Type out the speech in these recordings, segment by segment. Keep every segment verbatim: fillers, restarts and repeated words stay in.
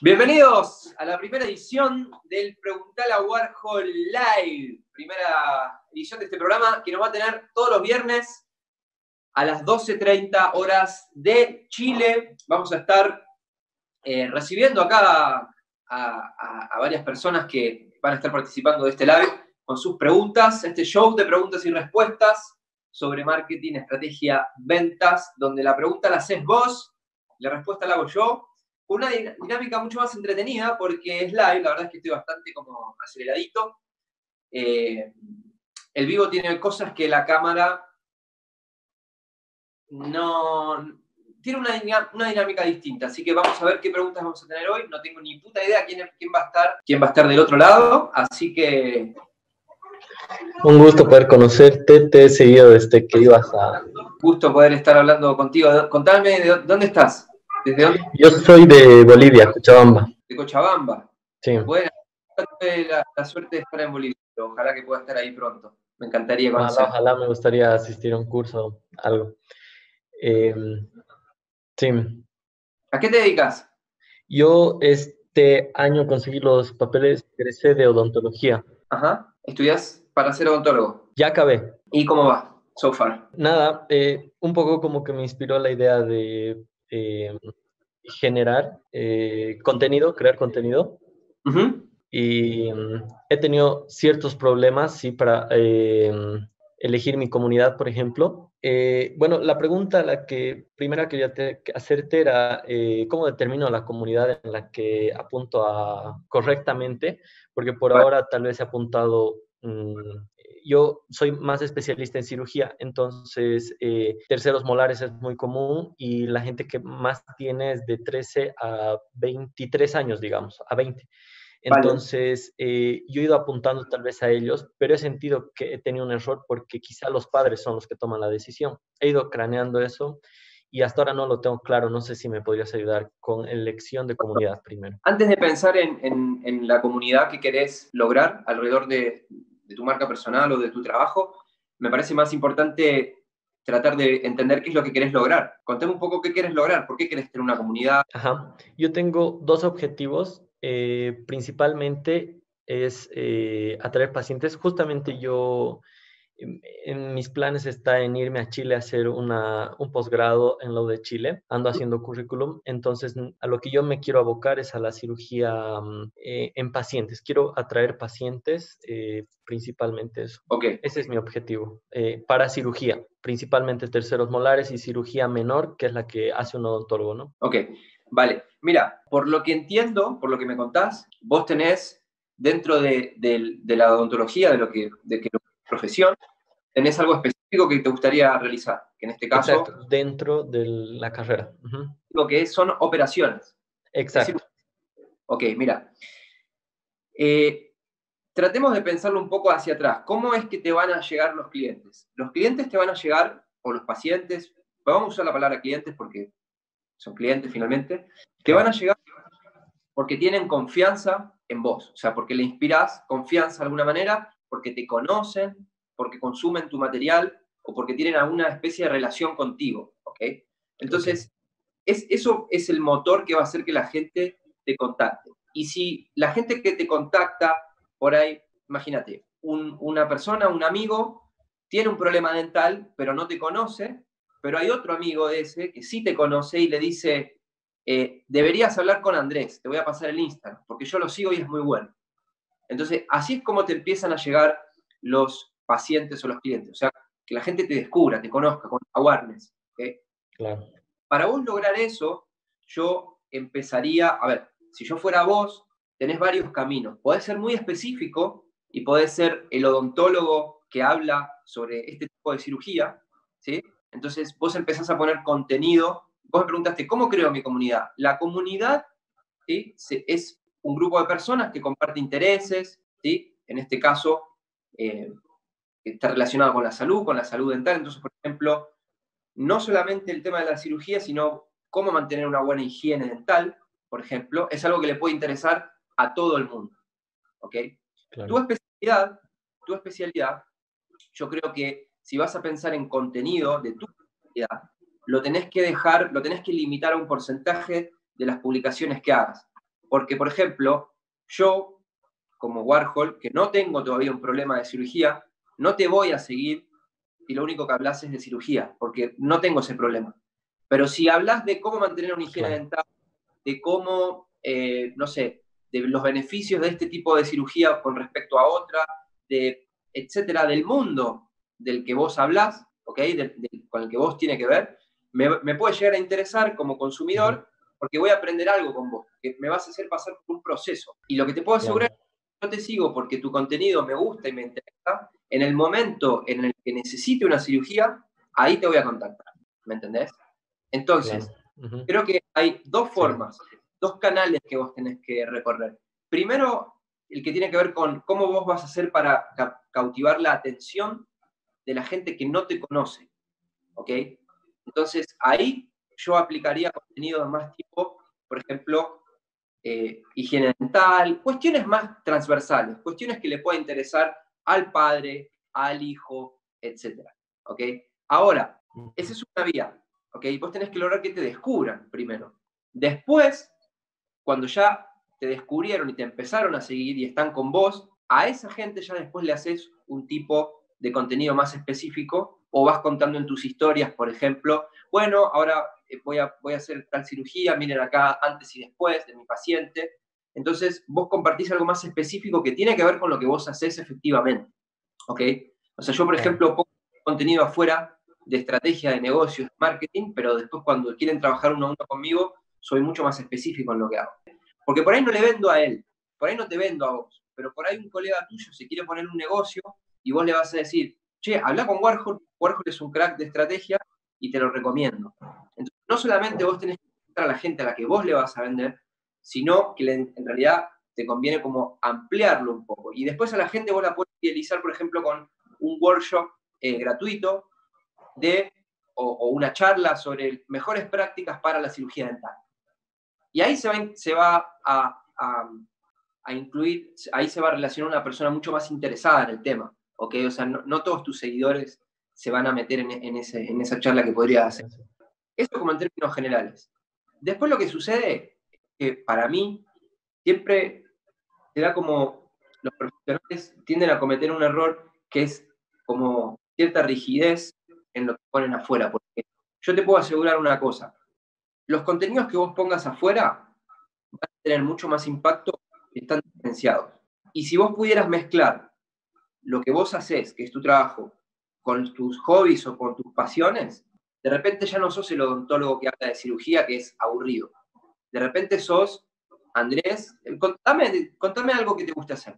Bienvenidos a la primera edición del Preguntale a Warhol Live. Primera edición de este programa que nos va a tener todos los viernes a las doce treinta horas de Chile. Vamos a estar eh, recibiendo acá a, a, a varias personas que van a estar participando de este live con sus preguntas. Este show de preguntas y respuestas sobre marketing, estrategia, ventas, donde la pregunta la haces vos, la respuesta la hago yo. Una dinámica mucho más entretenida porque es live, la verdad es que estoy bastante como aceleradito. Eh, el vivo tiene cosas que la cámara no... Tiene una, una dinámica distinta, así que vamos a ver qué preguntas vamos a tener hoy. No tengo ni puta idea quién, quién, va, a estar, quién va a estar del otro lado, así que... Un gusto poder conocerte, te he seguido desde que ibas a... Gusto poder estar hablando contigo. Contame, ¿de dónde estás? ¿Desde dónde? Yo soy de Bolivia, Cochabamba. De Cochabamba. Sí. Bueno, tuve la, la suerte de estar en Bolivia, pero ojalá que pueda estar ahí pronto. Me encantaría conocer. Ojalá, ojalá me gustaría asistir a un curso, algo. Eh, sí. ¿A qué te dedicas? Yo este año conseguí los papeles, egresé de odontología. Ajá. ¿Estudias para ser odontólogo? Ya acabé. ¿Y cómo va, so far? Nada, eh, un poco como que me inspiró la idea de eh, generar eh, contenido, crear contenido. Uh-huh. Y um, he tenido ciertos problemas, sí, para eh, elegir mi comunidad, por ejemplo. Eh, bueno, la pregunta, la que primera quería te, hacerte era, eh, ¿cómo determino la comunidad en la que apunto a correctamente? Porque por Vale. ahora tal vez he apuntado... Um, yo soy más especialista en cirugía, entonces eh, terceros molares es muy común y la gente que más tiene es de trece a veintitrés años, digamos, a veinte. Entonces, eh, yo he ido apuntando tal vez a ellos, pero he sentido que he tenido un error porque quizá los padres son los que toman la decisión. He ido craneando eso y hasta ahora no lo tengo claro. No sé si me podrías ayudar con elección de comunidad primero. Antes de pensar en, en, en la comunidad que querés lograr alrededor de, de tu marca personal o de tu trabajo, me parece más importante tratar de entender qué es lo que querés lograr. Contame un poco qué querés lograr, por qué querés tener una comunidad. Ajá. Yo tengo dos objetivos. Eh, principalmente es eh, atraer pacientes. Justamente yo, en, en mis planes está en irme a Chile a hacer una, un posgrado en la U de Chile. Ando haciendo currículum. Entonces, a lo que yo me quiero abocar es a la cirugía eh, en pacientes. Quiero atraer pacientes, eh, principalmente eso. Okay. Ese es mi objetivo. Eh, para cirugía, principalmente terceros molares y cirugía menor, que es la que hace un odontólogo, ¿no? Ok. Vale, mira, por lo que entiendo, por lo que me contás, vos tenés dentro de, de, de la odontología, de lo que de que profesión, tenés algo específico que te gustaría realizar, que en este caso... Exacto, dentro de la carrera. Uh-huh. Lo que es, son operaciones. Exacto. Es decir, ok, mira, eh, tratemos de pensarlo un poco hacia atrás. ¿Cómo es que te van a llegar los clientes? Los clientes te van a llegar, o los pacientes, vamos a usar la palabra clientes porque son clientes finalmente, te van a llegar porque tienen confianza en vos, o sea, porque le inspirás confianza de alguna manera, porque te conocen, porque consumen tu material, o porque tienen alguna especie de relación contigo, ¿ok? Entonces, okay. Es, eso es el motor que va a hacer que la gente te contacte. Y si la gente que te contacta, por ahí, imagínate, un, una persona, un amigo, tiene un problema dental, pero no te conoce, pero hay otro amigo de ese que sí te conoce y le dice, eh, deberías hablar con Andrés, te voy a pasar el Instagram, porque yo lo sigo y es muy bueno. Entonces, así es como te empiezan a llegar los pacientes o los clientes. O sea, que la gente te descubra, te conozca, con awareness. ¿Okay? Claro. Para vos lograr eso, yo empezaría, a ver, si yo fuera vos, tenés varios caminos. Podés ser muy específico y podés ser el odontólogo que habla sobre este tipo de cirugía, ¿sí? Entonces vos empezás a poner contenido. Vos me preguntaste, ¿cómo creo mi comunidad? La comunidad, ¿sí? Es un grupo de personas que comparte intereses, ¿sí? En este caso, eh, está relacionado con la salud, con la salud dental. Entonces, por ejemplo, no solamente el tema de la cirugía, sino cómo mantener una buena higiene dental, por ejemplo, es algo que le puede interesar a todo el mundo. ¿Ok? Claro. Tu especialidad, tu especialidad, yo creo que si vas a pensar en contenido de tu especialidad, lo tenés que dejar, lo tenés que limitar a un porcentaje de las publicaciones que hagas. Porque, por ejemplo, yo, como Warhol, que no tengo todavía un problema de cirugía, no te voy a seguir y lo único que hablas es de cirugía, porque no tengo ese problema. Pero si hablas de cómo mantener una higiene Claro. dental, de cómo, eh, no sé, de los beneficios de este tipo de cirugía con respecto a otra, de, etcétera, del mundo del que vos hablás, ¿ok? De, de, con el que vos tiene que ver, me, me puede llegar a interesar como consumidor, Uh-huh. porque voy a aprender algo con vos, que me vas a hacer pasar por un proceso. Y lo que te puedo asegurar Claro. es que yo te sigo porque tu contenido me gusta y me interesa. En el momento en el que necesite una cirugía, ahí te voy a contactar. ¿Me entendés? Entonces, Claro. Uh-huh. creo que hay dos Sí. formas, dos canales que vos tenés que recorrer. Primero, el que tiene que ver con cómo vos vas a hacer para ca cautivar la atención de la gente que no te conoce, ¿ok? Entonces, ahí yo aplicaría contenido de más tipo, por ejemplo, eh, higiene dental, cuestiones más transversales, cuestiones que le pueda interesar al padre, al hijo, etcétera, ¿ok? Ahora, Uh-huh. esa es una vía, ¿ok? Vos tenés que lograr que te descubran primero. Después, cuando ya te descubrieron y te empezaron a seguir y están con vos, a esa gente ya después le haces un tipo de contenido más específico o vas contando en tus historias, por ejemplo, bueno, ahora voy a, voy a hacer tal cirugía, miren acá antes y después de mi paciente. Entonces, vos compartís algo más específico que tiene que ver con lo que vos haces efectivamente, ¿ok? O sea, yo, por Claro. ejemplo, pongo contenido afuera de estrategia de negocios, marketing, pero después cuando quieren trabajar uno a uno conmigo, soy mucho más específico en lo que hago. Porque por ahí no le vendo a él, por ahí no te vendo a vos, pero por ahí un colega tuyo se quiere poner un negocio y vos le vas a decir, che, habla con Warhol, Warhol es un crack de estrategia y te lo recomiendo. Entonces, no solamente vos tenés que encontrar a la gente a la que vos le vas a vender, sino que le, en realidad te conviene como ampliarlo un poco. Y después a la gente vos la podés fidelizar, por ejemplo, con un workshop eh, gratuito de, o, o una charla sobre mejores prácticas para la cirugía dental. Y ahí se va, se va a, a, a, incluir, ahí se va a relacionar una persona mucho más interesada en el tema, ¿ok? O sea, no, no todos tus seguidores se van a meter en, en, ese, en esa charla que podría hacer. Eso como en términos generales. Después lo que sucede es que para mí siempre se da como los profesionales tienden a cometer un error que es como cierta rigidez en lo que ponen afuera, porque yo te puedo asegurar una cosa, los contenidos que vos pongas afuera van a tener mucho más impacto si están diferenciados. Y si vos pudieras mezclar lo que vos haces, que es tu trabajo, con tus hobbies o con tus pasiones, de repente ya no sos el odontólogo que habla de cirugía, que es aburrido. De repente sos Andrés, contame, contame algo que te guste hacer.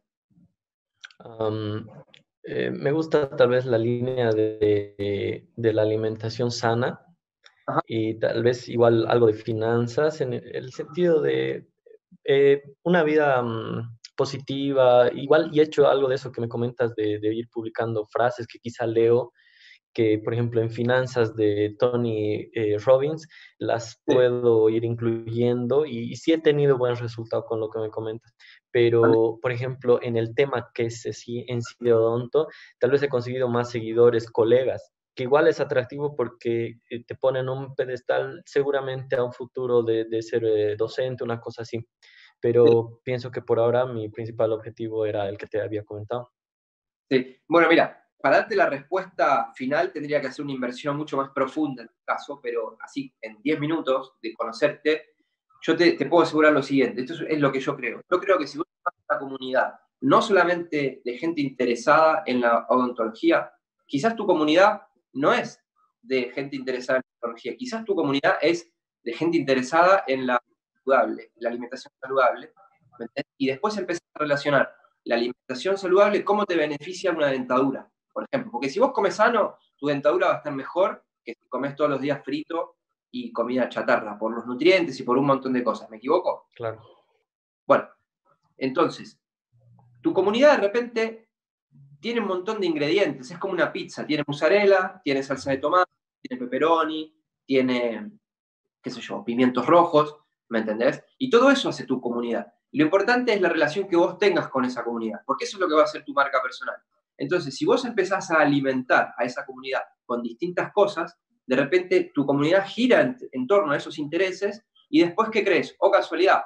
Um, eh, me gusta tal vez la línea de, de la alimentación sana. Ajá. Y tal vez igual algo de finanzas en el sentido de eh, una vida um, positiva, igual y he hecho algo de eso que me comentas de, de ir publicando frases que quizá leo, que por ejemplo en finanzas de Tony eh, Robbins las Sí. puedo ir incluyendo y, y sí he tenido buen resultado con lo que me comentas. Andrés, Pero, por ejemplo, en el tema que es así, en sí de odonto, tal vez he conseguido más seguidores, colegas, que igual es atractivo porque eh, te ponen un pedestal seguramente a un futuro de, de ser eh, docente, una cosa así. sí. Pero pienso que por ahora mi principal objetivo era el que te había comentado. Sí. Bueno, mira, para darte la respuesta final tendría que hacer una inversión mucho más profunda en tu caso, pero así en diez minutos de conocerte, yo te, te puedo asegurar lo siguiente, esto es, es lo que yo creo. Yo creo que si vos tenés una comunidad, no solamente de gente interesada en la odontología, quizás tu comunidad no es de gente interesada en la odontología, quizás tu comunidad es de gente interesada en la saludable, la alimentación saludable, ¿me entendés? Y después empezás a relacionar la alimentación saludable, cómo te beneficia una dentadura, por ejemplo. Porque si vos comes sano, tu dentadura va a estar mejor que si comes todos los días frito y comida chatarra, por los nutrientes y por un montón de cosas. ¿Me equivoco? Claro. Bueno, entonces, tu comunidad de repente tiene un montón de ingredientes, es como una pizza, tiene mozzarella, tiene salsa de tomate, tiene pepperoni, tiene, qué sé yo, pimientos rojos, ¿me entendés? Y todo eso hace tu comunidad. Lo importante es la relación que vos tengas con esa comunidad, porque eso es lo que va a ser tu marca personal. Entonces, si vos empezás a alimentar a esa comunidad con distintas cosas, de repente tu comunidad gira en, en torno a esos intereses y después, ¿qué crees? O casualidad,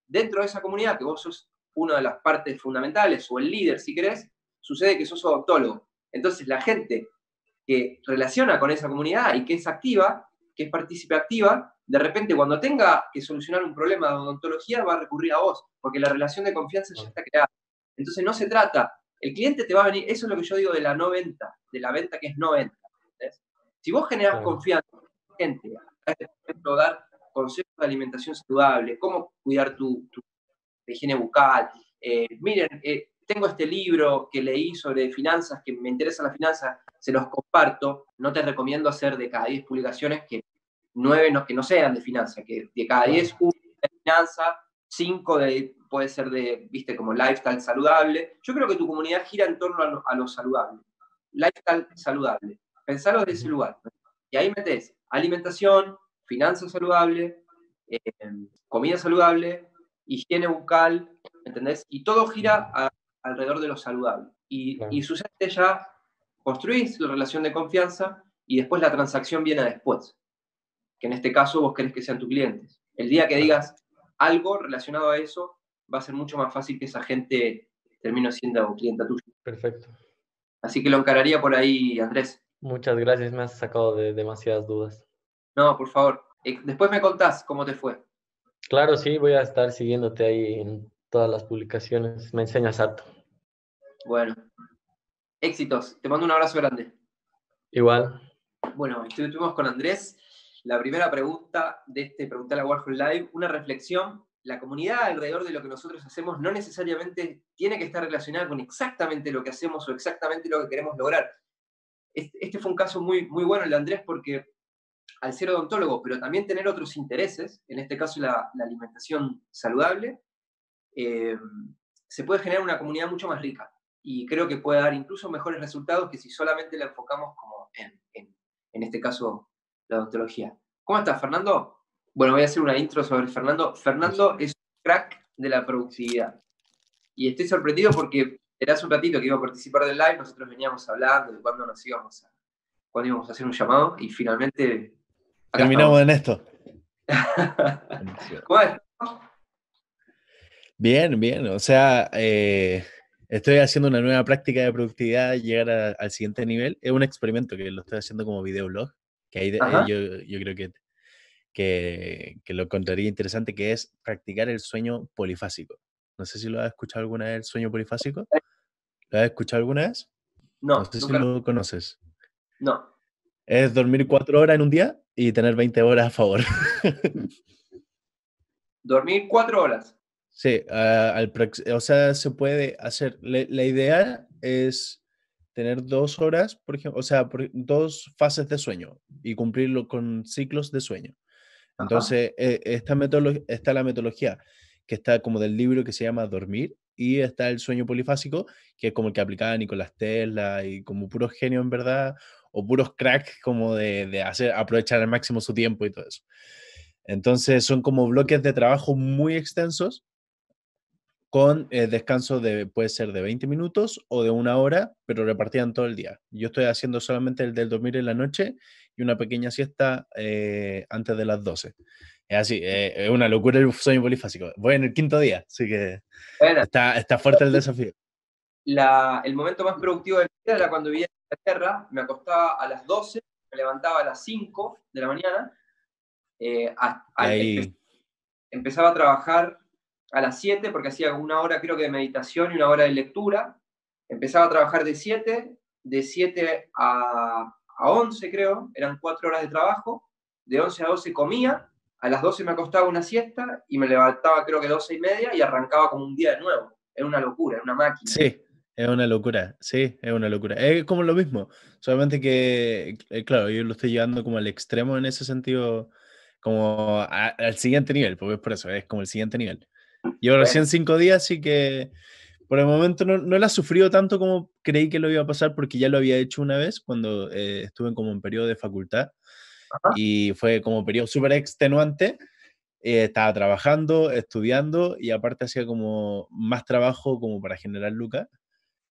dentro de esa comunidad, que vos sos una de las partes fundamentales, o el líder, si querés, sucede que sos odontólogo. Entonces, la gente que relaciona con esa comunidad y que es activa, que es partícipe activa, de repente cuando tenga que solucionar un problema de odontología va a recurrir a vos, porque la relación de confianza ya está creada. Entonces no se trata, el cliente te va a venir, eso es lo que yo digo de la no venta, de la venta que es no venta. ¿Entendés? Si vos generás Claro. confianza en la gente, por ejemplo, dar consejos de alimentación saludable, cómo cuidar tu, tu higiene bucal, eh, miren, eh, tengo este libro que leí sobre finanzas, que me interesan las finanzas, se los comparto. No te recomiendo hacer de cada diez publicaciones que nueve no, que no sean de finanzas, que de cada diez, uno de finanzas, cinco de, puede ser de, viste, como lifestyle saludable. Yo creo que tu comunidad gira en torno a lo, a lo saludable. Lifestyle saludable. Pensalo desde ese lugar. Y ahí metés alimentación, finanzas saludable, eh, comida saludable, higiene bucal, ¿entendés? Y todo gira a, alrededor de lo saludable. Y, Claro. y sucede ya, construís la relación de confianza y después la transacción viene después. Que en este caso vos querés que sean tus clientes. El día que digas algo relacionado a eso, va a ser mucho más fácil que esa gente termine siendo clienta tuya. Perfecto. Así que lo encararía por ahí, Andrés. Muchas gracias, me has sacado de demasiadas dudas. No, por favor. Eh, después me contás cómo te fue. Claro, sí, voy a estar siguiéndote ahí en todas las publicaciones. Me enseñas harto. Bueno. Éxitos. Te mando un abrazo grande. Igual. Bueno, estuvimos con Andrés. La primera pregunta de este Preguntar a Warhol Live, una reflexión. La comunidad alrededor de lo que nosotros hacemos no necesariamente tiene que estar relacionada con exactamente lo que hacemos o exactamente lo que queremos lograr. Este, este fue un caso muy, muy bueno el de Andrés porque al ser odontólogo, pero también tener otros intereses, en este caso la, la alimentación saludable, eh, se puede generar una comunidad mucho más rica y creo que puede dar incluso mejores resultados que si solamente la enfocamos como en, en, en este caso la odontología. ¿Cómo estás, Fernando? Bueno, voy a hacer una intro sobre Fernando. Fernando es un crack de la productividad y estoy sorprendido porque era hace un ratito que iba a participar del live, nosotros veníamos hablando de cuándo nos íbamos a, cuándo íbamos a hacer un llamado y finalmente acá terminamos estamos. en esto. ¿Cómo es? Bien, bien. O sea, eh, estoy haciendo una nueva práctica de productividad, llegar a, al siguiente nivel. Es un experimento que lo estoy haciendo como videoblog, que ahí de, eh, yo, yo creo que, que, que lo encontraría interesante, que es practicar el sueño polifásico. No sé si lo has escuchado alguna vez, el sueño polifásico. ¿Lo has escuchado alguna vez? No, No sé si nunca. lo conoces. No. Es dormir cuatro horas en un día y tener veinte horas a favor. Dormir cuatro horas. Sí, uh, al, o sea, se puede hacer. La, la idea es tener dos horas, por ejemplo, o sea, por, dos fases de sueño y cumplirlo con ciclos de sueño. Entonces, eh, esta está la metodología que está como del libro que se llama Dormir y está el sueño polifásico, que es como el que aplicaba Nicolás Tesla y como puros genios en verdad, o puros cracks como de, de hacer, aprovechar al máximo su tiempo y todo eso. Entonces, son como bloques de trabajo muy extensos con eh, descanso de, puede ser de veinte minutos o de una hora, pero repartían todo el día. Yo estoy haciendo solamente el del dormir en la noche y una pequeña siesta eh, antes de las doce. Es así, eh, es una locura el sueño polifásico. Voy en el quinto día, así que bueno, está, está fuerte el desafío. La, el momento más productivo de mi vida era cuando vivía en Inglaterra, me acostaba a las doce, me levantaba a las cinco de la mañana, eh, a, a, ahí... empezaba a trabajar a las siete porque hacía una hora creo que de meditación y una hora de lectura, empezaba a trabajar de siete, de siete a, a once creo, eran cuatro horas de trabajo, de once a doce comía, a las doce me acostaba una siesta y me levantaba creo que doce y media y arrancaba como un día de nuevo, era una locura, era una máquina. Sí, es una locura, sí, es una locura. Es como lo mismo, solamente que, claro, yo lo estoy llevando como al extremo en ese sentido, como a, al siguiente nivel, porque es por eso, es como el siguiente nivel. Llevo Bueno. recién cinco días, así que por el momento no, no la he sufrido tanto como creí que lo iba a pasar, porque ya lo había hecho una vez cuando eh, estuve como en periodo de facultad. Ajá. Y fue como periodo súper extenuante. Eh, estaba trabajando, estudiando y aparte hacía como más trabajo como para generar lucas.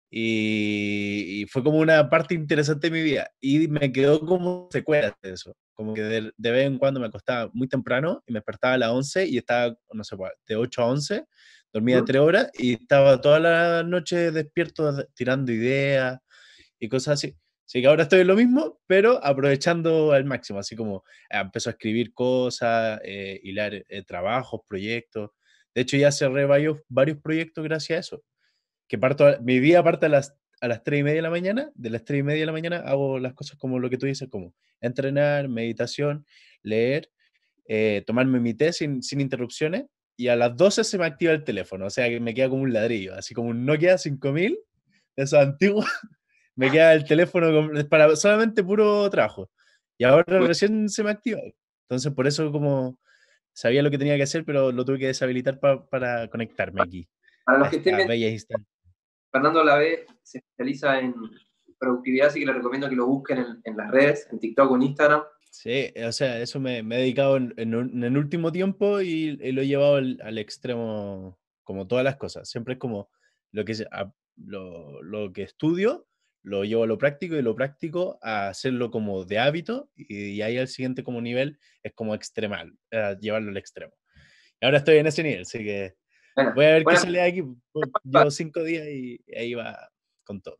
Y, y fue como una parte interesante de mi vida y me quedó como secuela de eso. Como que de, de vez en cuando me acostaba muy temprano y me despertaba a las once y estaba, no sé, pues, de ocho a once, dormía ¿Mm? tres horas y estaba toda la noche despierto de- tirando ideas y cosas así. Así que ahora estoy en lo mismo, pero aprovechando al máximo, así como eh, empiezo a escribir cosas, eh, hilar eh, trabajos, proyectos. De hecho, ya cerré varios, varios proyectos gracias a eso. Que parto, a- mi día parte a las, a las tres y media de la mañana, de las tres y media de la mañana hago las cosas como lo que tú dices, como entrenar, meditación, leer, eh, tomarme mi té sin, sin interrupciones, y a las doce se me activa el teléfono, o sea que me queda como un ladrillo, así como un Nokia cinco mil, de esos antiguos, me queda el teléfono con- para solamente puro trabajo. Y ahora Muy- recién se me activa. Entonces por eso como sabía lo que tenía que hacer, pero lo tuve que deshabilitar pa- para conectarme aquí, Para a los que estén esta viendo, bella instancia. Fernando Lavé se especializa en productividad, así que les recomiendo que lo busquen en, en las redes, en TikTok o en Instagram. Sí, o sea, eso me, me he dedicado en, en un- en el último tiempo y, y lo he llevado al, al extremo, como todas las cosas. Siempre es como lo que, se- a- lo, lo que estudio, lo llevo a lo práctico y lo práctico a hacerlo como de hábito y, y ahí al siguiente como nivel es como extremar, eh, llevarlo al extremo. Y ahora estoy en ese nivel, así que Bueno, voy a ver qué bueno, sale de aquí. Llevo cinco días y ahí va con todo.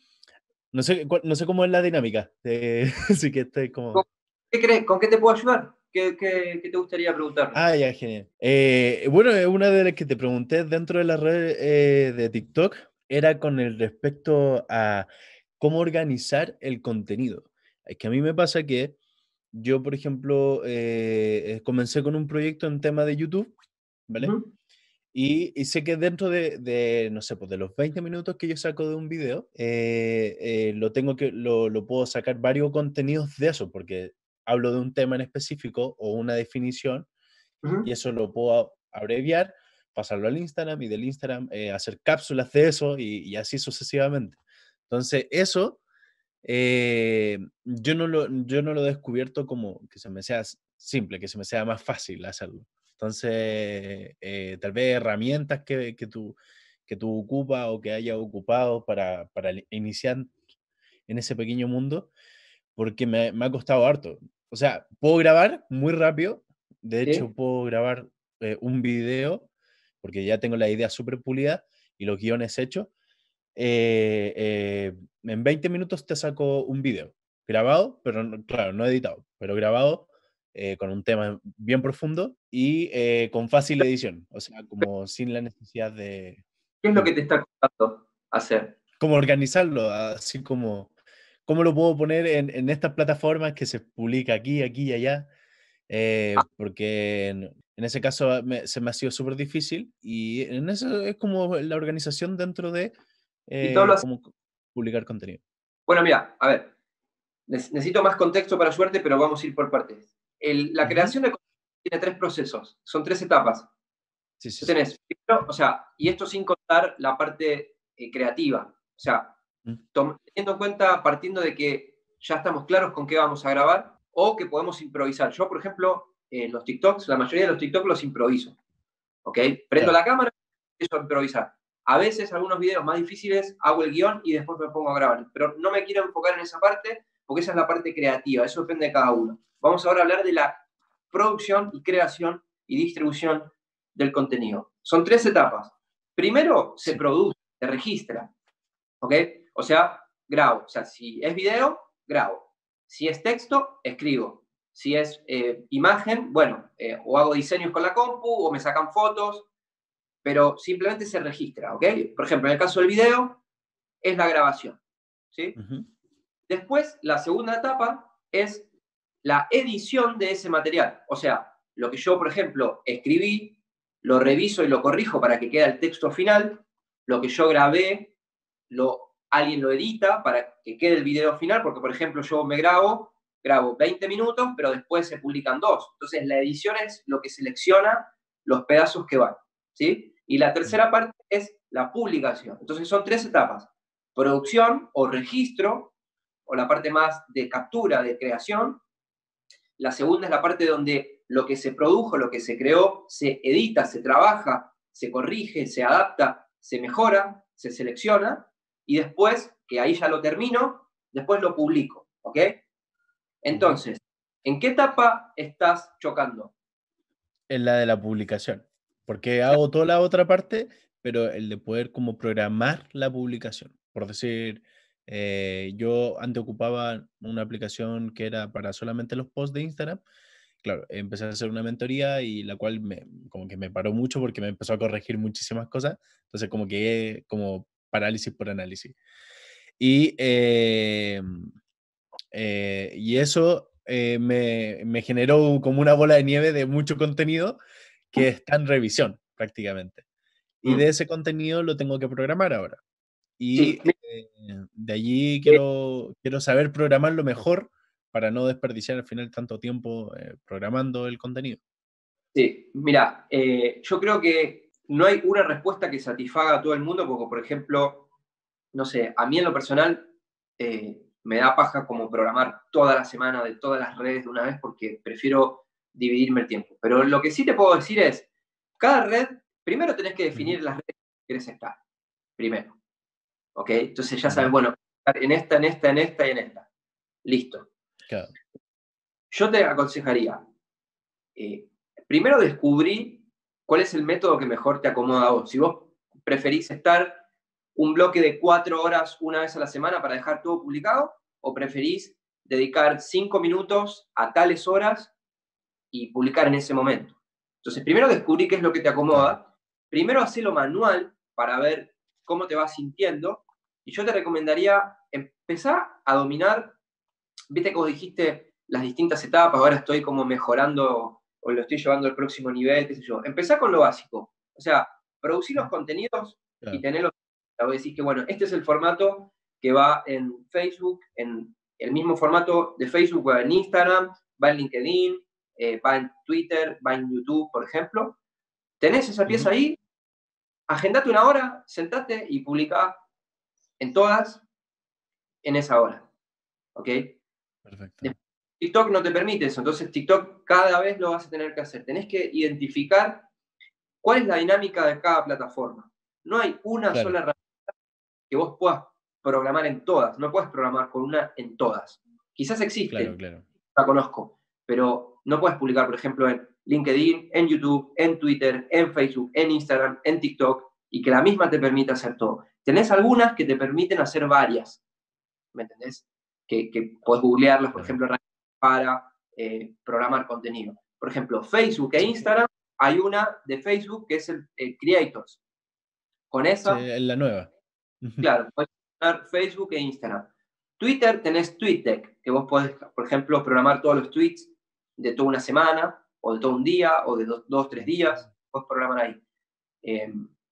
No sé, cuál- no sé cómo es la dinámica, eh, así que estoy como... ¿qué crees? ¿Con qué te puedo ayudar? ¿Qué, qué, qué te gustaría preguntarme? Ah, ya, genial. Eh, bueno, eh, una de las que te pregunté dentro de la red eh, de TikTok era con el respecto a cómo organizar el contenido. Es que a mí me pasa que yo, por ejemplo, eh, eh, comencé con un proyecto en tema de YouTube, ¿vale? Ujú. Y, y sé que dentro de, de, no sé, pues de los veinte minutos que yo saco de un video, eh, eh, lo tengo que, lo, lo puedo sacar varios contenidos de eso, porque hablo de un tema en específico o una definición y Ujú. eso lo puedo abreviar, pasarlo al Instagram y del Instagram eh, hacer cápsulas de eso y, y así sucesivamente. Entonces, eso eh, yo, no lo, yo no lo he descubierto como que se me sea simple, que se me sea más fácil hacerlo. Entonces, eh, tal vez herramientas que, que, tú, que tú ocupas o que hayas ocupado para, para iniciar en ese pequeño mundo, porque me, me ha costado harto. O sea, puedo grabar muy rápido. De hecho, ¿Sí? puedo grabar eh, un video, porque ya tengo la idea súper pulida y los guiones hechos. Eh, eh, en veinte minutos te saco un video grabado, pero no- claro, no editado, pero grabado eh, con un tema bien profundo y eh, con fácil edición. O sea, como sin la necesidad de... ¿Qué es lo que Dime. te está costando hacer? Cómo organizarlo, así como... ¿Cómo lo puedo poner en, en estas plataformas que se publica aquí, aquí y allá? Eh, porque en, en ese caso me- se me ha sido súper difícil y en eso es como la organización dentro de Y todo lo eh, haces. cómo publicar contenido. Bueno, mira, a ver, ne- necesito más contexto para ayudarte, pero vamos a ir por partes. El- la Ujú. creación de contenido tiene tres procesos, son tres etapas. Sí, sí, Tú sí. tenés, primero, o sea, y esto sin contar la parte eh, creativa, o sea, Mm. tom- teniendo en cuenta, partiendo de que ya estamos claros con qué vamos a grabar o que podemos improvisar. Yo, por ejemplo, en los TikToks, la mayoría de los TikToks los improviso, ¿ok? Prendo Claro. la cámara y empiezo a improvisar. A veces, algunos videos más difíciles, hago el guión y después me pongo a grabar, pero no me quiero enfocar en esa parte porque esa es la parte creativa, eso depende de cada uno. Vamos ahora a hablar de la producción y creación y distribución del contenido. Son tres etapas. Primero, se Sí. produce, se registra, ¿ok? O sea, grabo. O sea, si es video, grabo. Si es texto, escribo. Si es eh, imagen, bueno, eh, o hago diseños con la compu, o me sacan fotos, pero simplemente se registra, ¿ok? Por ejemplo, en el caso del video, es la grabación, ¿sí? Ujú. Después, la segunda etapa es la edición de ese material. O sea, lo que yo, por ejemplo, escribí, lo reviso y lo corrijo para que quede el texto final. Lo que yo grabé, lo, alguien lo edita para que quede el video final, porque, por ejemplo, yo me grabo, grabo veinte minutos, pero después se publican dos. Entonces, la edición es lo que selecciona los pedazos que van, ¿sí? Y la Mm. tercera parte es la publicación. Entonces, son tres etapas. Producción o registro, o la parte más de captura, de creación. La segunda es la parte donde lo que se produjo, lo que se creó, se edita, se trabaja, se corrige, se adapta, se mejora, se selecciona. Y después, que ahí ya lo termino, después lo publico, ¿ok? Ujú. Entonces, ¿En qué etapa estás chocando? En la de la publicación, porque hago toda la otra parte, pero el de poder como programar la publicación. Por decir, eh, yo antes ocupaba una aplicación que era para solamente los posts de Instagram. Claro, empecé a hacer una mentoría y la cual me, como que me paró mucho porque me empezó a corregir muchísimas cosas. Entonces como que como parálisis por análisis. Y, eh, eh, y eso eh, me, me generó como una bola de nieve de mucho contenido que está en revisión prácticamente. Y de Mm. ese contenido lo tengo que programar ahora. Sí, Y eh, de allí quiero, quiero saber programarlo mejor para no desperdiciar al final tanto tiempo eh, programando el contenido. sí. Mira, eh, yo creo que no hay una respuesta que satisfaga a todo el mundo, porque, por ejemplo, no sé, a mí en lo personal eh, me da paja como programar toda la semana de todas las redes de una vez porque prefiero dividirme el tiempo. Pero lo que sí te puedo decir es, cada red, primero tenés que Ujú. definir las redes que querés estar, primero, ¿ok? Entonces ya sabes, ¿Ya? bueno, en esta, en esta, en esta y en esta. Listo. Claro. Yo te aconsejaría, eh, primero descubrí cuál es el método que mejor te acomoda a vos. Si vos preferís estar un bloque de cuatro horas una vez a la semana para dejar todo publicado, o preferís dedicar cinco minutos a tales horas y publicar en ese momento. Entonces, primero descubrí qué es lo que te Claro. acomoda, primero hacelo manual para ver cómo te vas sintiendo, y yo te recomendaría empezar a dominar, viste que vos dijiste las distintas etapas, ahora estoy como mejorando o lo estoy llevando al próximo nivel, qué sé yo. Empezá con lo básico, o sea, producir los contenidos y Claro. tenerlos. Vos decís que, bueno, este es el formato que va en Facebook, en el mismo formato de Facebook va en Instagram, va en LinkedIn, eh, va en Twitter, va en YouTube, por ejemplo. Tenés esa pieza Ujú. ahí, agendate una hora, sentate y publicá en todas en esa hora, ¿ok? Perfecto. TikTok no te permite eso, entonces TikTok cada vez lo vas a tener que hacer. Tenés que identificar cuál es la dinámica de cada plataforma. No hay una Claro, sola herramienta que vos puedas programar en todas, no puedes programar con una en todas. Quizás claro, existe, claro. la conozco, pero no puedes publicar, por ejemplo, en LinkedIn, en YouTube, en Twitter, en Facebook, en Instagram, en TikTok, y que la misma te permita hacer todo. Tenés algunas que te permiten hacer varias, ¿me entendés? Que, que podés googlearlas, por Claro. ejemplo, para eh, programar contenido. Por ejemplo, Facebook e Sí, Instagram, hay una de Facebook que es el, el Creators. Con sí, esa, es la nueva. Ujú. claro, puedes usar Facebook e Instagram. Twitter tenés TweetDeck, que vos podés, por ejemplo, programar todos los tweets de toda una semana, o de todo un día, o de do, dos, tres días, podés programar ahí. Eh,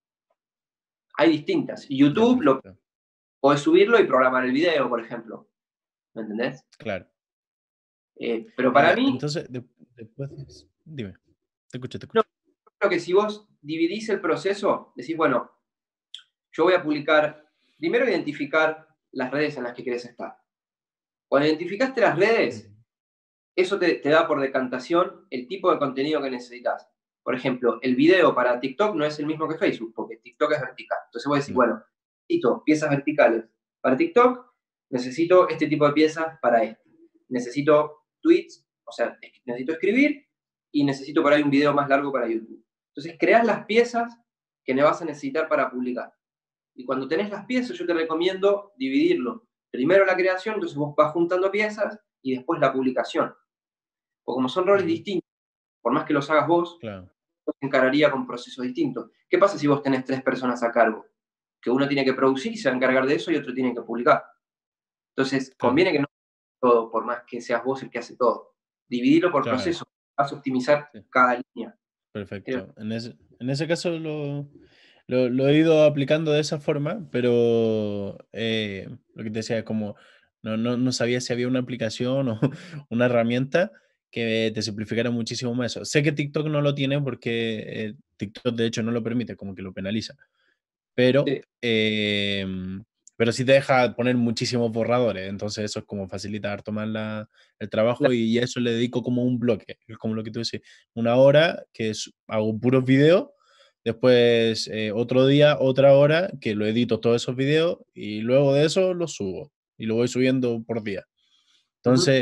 hay distintas. Ya, YouTube lo perfecto. podés subirlo y programar el video, por ejemplo. ¿Me entendés? Claro. Eh, pero para Eh, mí, entonces, de- después, dime, te escucho, te no, escucho. creo que si vos dividís el proceso, decís, bueno, yo voy a publicar, primero identificar las redes en las que querés estar. Cuando identificaste las redes, Ujú. eso te, te da por decantación el tipo de contenido que necesitas. Por ejemplo, el video para TikTok no es el mismo que Facebook, porque TikTok es vertical. Entonces voy a decir, No, bueno, necesito piezas verticales para TikTok, necesito este tipo de piezas para esto. Necesito tweets, o sea, necesito escribir y necesito por ahí un video más largo para YouTube. Entonces creas las piezas que me vas a necesitar para publicar. Y cuando tenés las piezas, yo te recomiendo dividirlo. Primero la creación, entonces vos vas juntando piezas y después la publicación. O como son roles ujú, distintos, por más que los hagas vos, claro, vos te encararía con procesos distintos. ¿Qué pasa si vos tenés tres personas a cargo? Que uno tiene que producir y se va a encargar de eso y otro tiene que publicar. Entonces, claro, conviene que no todo, por más que seas vos el que hace todo. Dividirlo por claro. proceso, vas a optimizar Sí, cada línea. Creo. perfecto. En ese, en ese caso lo, lo, lo he ido aplicando de esa forma, pero eh, lo que te decía es como no, no, no sabía si había una aplicación o una herramienta que te simplificara muchísimo más eso. Sé que TikTok no lo tiene porque eh, TikTok de hecho no lo permite, como que lo penaliza. Pero, Sí. em, pero sí te deja poner muchísimos borradores, entonces eso es como facilita harto más la el trabajo y a eso le dedico como un bloque, es como lo que tú decís, una hora que es hago puros videos, después, eh, otro día, otra hora que lo edito todos esos videos y luego de eso los subo y lo voy subiendo por día. Ujú. Entonces,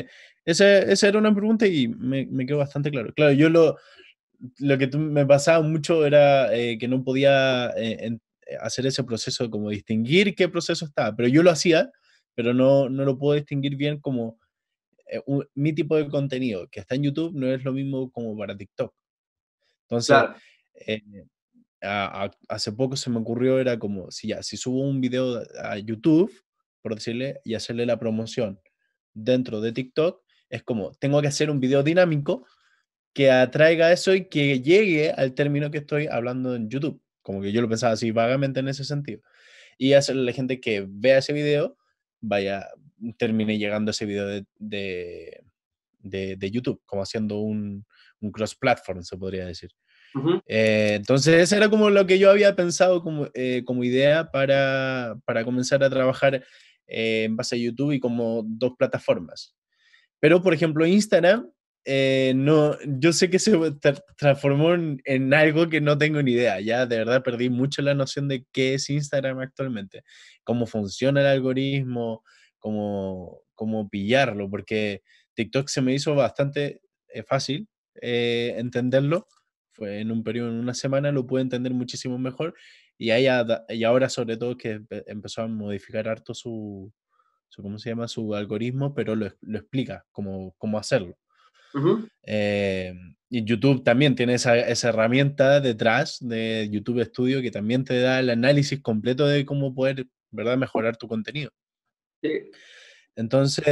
Esa, esa era una pregunta y me, me quedó bastante claro. Claro, yo lo, lo que tú- me pasaba mucho era eh, que no podía eh, en- eh, hacer ese proceso, como distinguir qué proceso estaba, pero yo lo hacía, pero no, no lo puedo distinguir bien como eh, un- mi tipo de contenido que está en YouTube no es lo mismo como para TikTok. Entonces, Claro, eh, a- a- hace poco se me ocurrió, era como, si ya, si subo un video a YouTube, por decirle, y hacerle la promoción dentro de TikTok, es como, tengo que hacer un video dinámico que atraiga eso y que llegue al término que estoy hablando en YouTube. Como que yo lo pensaba así vagamente en ese sentido. Y hacerle a la gente que vea ese video, vaya, termine llegando a ese video de, de, de- de YouTube, como haciendo un, un cross-platform, se podría decir. ujú, Eh, entonces, eso era como lo que yo había pensado como, eh, como idea para, para comenzar a trabajar eh, en base a YouTube y como dos plataformas. Pero, por ejemplo, Instagram, eh, no, yo sé que se tra- transformó en, en algo que no tengo ni idea. Ya de verdad perdí mucho la noción de qué es Instagram actualmente, cómo funciona el algoritmo, cómo, cómo pillarlo, porque TikTok se me hizo bastante eh, fácil eh, entenderlo. Fue en un periodo, en una semana, lo pude entender muchísimo mejor. Y, ahí ada- y ahora, sobre todo, que empe- empezó a modificar harto su, su- ¿cómo se llama? Su algoritmo, pero lo, lo explica cómo, cómo hacerlo. ujú. Eh, y YouTube también tiene esa, esa herramienta detrás de YouTube Studio que también te da el análisis completo de cómo poder, ¿verdad?, mejorar tu contenido. Sí. Entonces,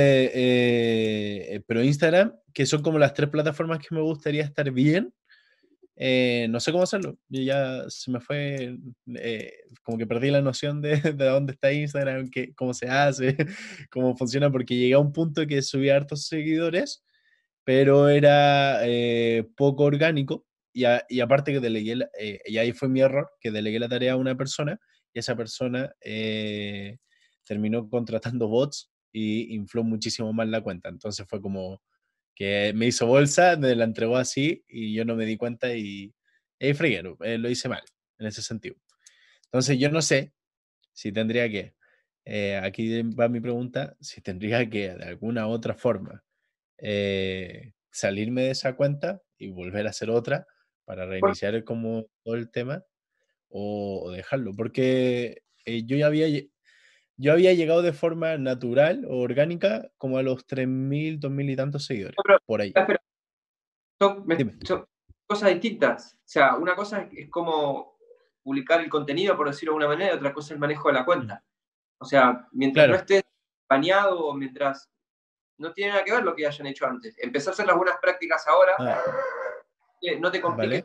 eh, pero Instagram, que son como las tres plataformas que me gustaría estar bien, eh, no sé cómo hacerlo. Y ya se me fue, eh, como que perdí la noción de, de dónde está Instagram, qué, cómo se hace, cómo funciona, porque llegué a un punto que subía hartos seguidores, pero era eh, poco orgánico. Y, a- y aparte que delegué, la- eh, y ahí fue mi error, que delegué la tarea a una persona y esa persona eh, terminó contratando bots y infló muchísimo más la cuenta. Entonces fue como que me hizo bolsa, me la entregó así y yo no me di cuenta y, y fregué, eh, lo hice mal en ese sentido. Entonces yo no sé si tendría que, eh, aquí va mi pregunta, si tendría que de alguna otra forma eh, salirme de esa cuenta y volver a hacer otra para Por- reiniciar como todo el tema o, o dejarlo, porque eh, yo ya había, lle- yo había llegado de forma natural o orgánica como a los tres mil dos mil y tantos seguidores, pero, por ahí. espera, son, me- Dime. son cosas distintas. O sea, una cosa es, es cómo publicar el contenido, por decirlo de alguna manera, y otra cosa es el manejo de la Mm. cuenta. O sea, mientras no Claro. estés bañado o mientras no tiene nada que ver lo que hayan hecho antes. Empezar a hacer las buenas prácticas ahora, Ah, eh, no te compliques, vale.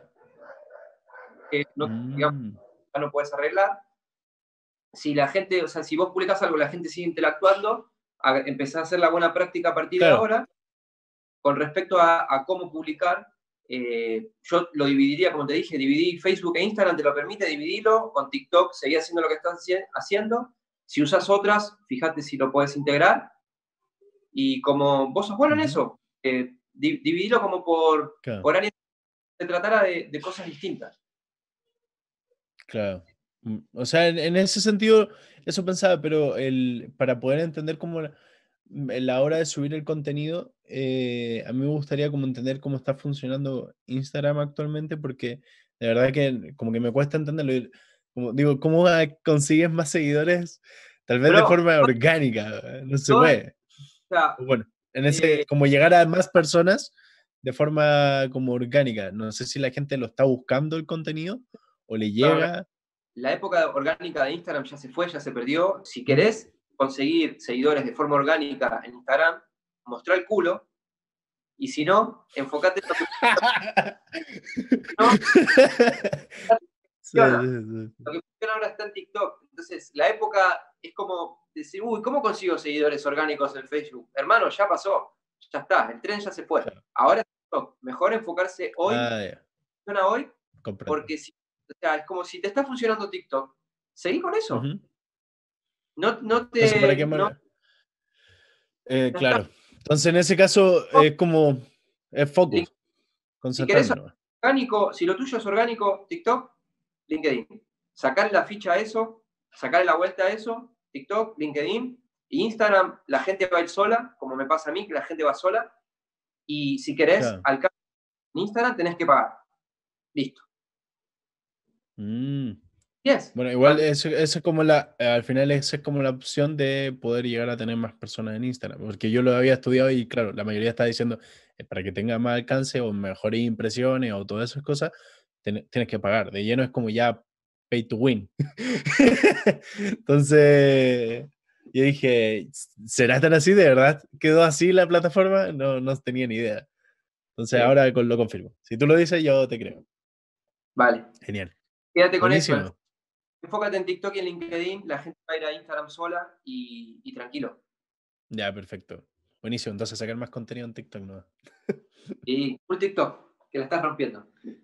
que no, digamos, Mm, ya no puedes arreglar. Si la gente, o sea, si vos publicas algo y la gente sigue interactuando, a, empezar a hacer la buena práctica a partir de claro. ahora. Con respecto a, a cómo publicar, eh, yo lo dividiría, como te dije, dividí Facebook e Instagram, te lo permite dividirlo, con TikTok seguí haciendo lo que estás haciendo, si usas otras, fíjate si lo puedes integrar, y como vos sos bueno en Ujú, eso, eh, di, dividilo como por, claro, por áreas, se tratara de, de cosas distintas. claro. Mm, o sea, en, en ese sentido, eso pensaba, pero el, para poder entender cómo la, mm, en la hora de subir el contenido, eh, a mí me gustaría como entender cómo está funcionando Instagram actualmente, porque de verdad que como que me cuesta entenderlo. y Como, digo, ¿cómo ah, consigues más seguidores? Tal vez de Pero, forma orgánica, eh, no se todas, puede. o sea, O bueno, en ese, eh, como llegar a más personas de forma como orgánica. No sé si la gente lo está buscando el contenido o le no, llega. la época orgánica de Instagram ya se fue, ya se perdió. Si ¿Mm? querés conseguir seguidores de forma orgánica en Instagram, mostrá el culo. Y si no, enfócate en lo que no Sí, funciona. sí, sí. Lo que funciona ahora está en TikTok. Entonces, la época es como decir, uy, ¿cómo consigo seguidores orgánicos en Facebook? Hermano, ya pasó. Ya está, el tren ya se fue. Claro. Ahora es TikTok. Mejor enfocarse hoy, Ah, ya, funciona hoy, comprendo. porque si, o sea, es como si te está funcionando TikTok, seguí con eso. Ujú. No, no Entonces, ¿para qué te. No, más? Eh, ya está. claro. Entonces, en ese caso, es como, es focus, Si querés concentrarme nomás. orgánico, si lo tuyo es orgánico, TikTok, LinkedIn. Sacar la ficha a eso, sacarle la vuelta a eso, TikTok, LinkedIn, y Instagram, la gente va a ir sola, como me pasa a mí, que la gente va sola, Y si querés, Claro. al cambio en Instagram tenés que pagar. Listo. Mm. Yes. Bueno, igual eso, eso es como la, eh, al final esa es como la opción de poder llegar a tener más personas en Instagram, porque yo lo había estudiado y claro, la mayoría está diciendo, eh, para que tenga más alcance o mejores impresiones o todas esas cosas, ten- tienes que pagar. De lleno es como ya pay to win. Entonces, yo dije, ¿será tan así de verdad? ¿Quedó así la plataforma? No, no tenía ni idea. Entonces Sí. ahora con- lo confirmo. Si tú lo dices, yo te creo. Vale. Genial. Quédate con eso. Buenísimo. Enfócate en TikTok y en LinkedIn. La gente va a ir a Instagram sola y, y tranquilo. Ya, perfecto. Buenísimo. Entonces sacar más contenido en TikTok, ¿no? Y full TikTok, que la estás rompiendo.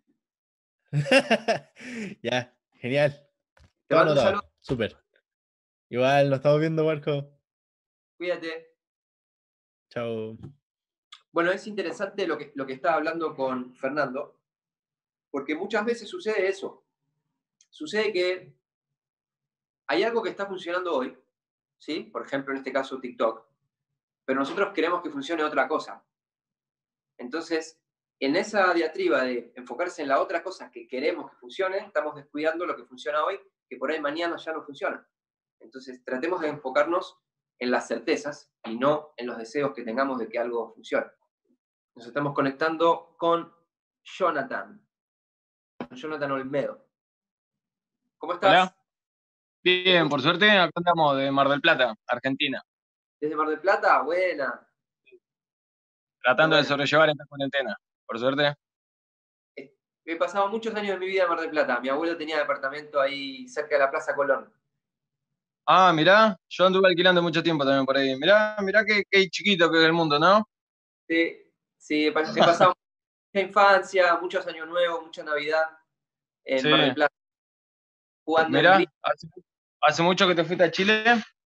Ya, genial. Te Todo mando un saludo. anotado. Súper. Igual, nos estamos viendo, Marco. Cuídate. Chao. Bueno, es interesante lo que, lo que estaba hablando con Fernando, porque muchas veces sucede eso. Sucede que hay algo que está funcionando hoy, ¿sí? Por ejemplo, en este caso TikTok, pero nosotros queremos que funcione otra cosa. Entonces, en esa diatriba de enfocarse en la otra cosa que queremos que funcione, estamos descuidando lo que funciona hoy, que por ahí mañana ya no funciona. Entonces, tratemos de enfocarnos en las certezas y no en los deseos que tengamos de que algo funcione. Nos estamos conectando con Jonathan, con Jonathan Olmedo. ¿Cómo estás? Hola. Bien, por suerte, acá andamos de Mar del Plata, Argentina, ¿Desde Mar del Plata? Buena. tratando de Bueno. sobrellevar esta cuarentena, por suerte. He pasado muchos años de mi vida en Mar del Plata. Mi abuelo tenía departamento ahí cerca de la Plaza Colón. Ah, mirá, yo anduve alquilando mucho tiempo también por ahí. Mirá, mirá qué, qué chiquito que es el mundo, ¿no? Sí, sí, he pas- he pasado mucha infancia, muchos años nuevos, mucha Navidad en Sí, Mar del Plata, jugando en mirá, Blitz. ¿hace, hace mucho que te fuiste a Chile?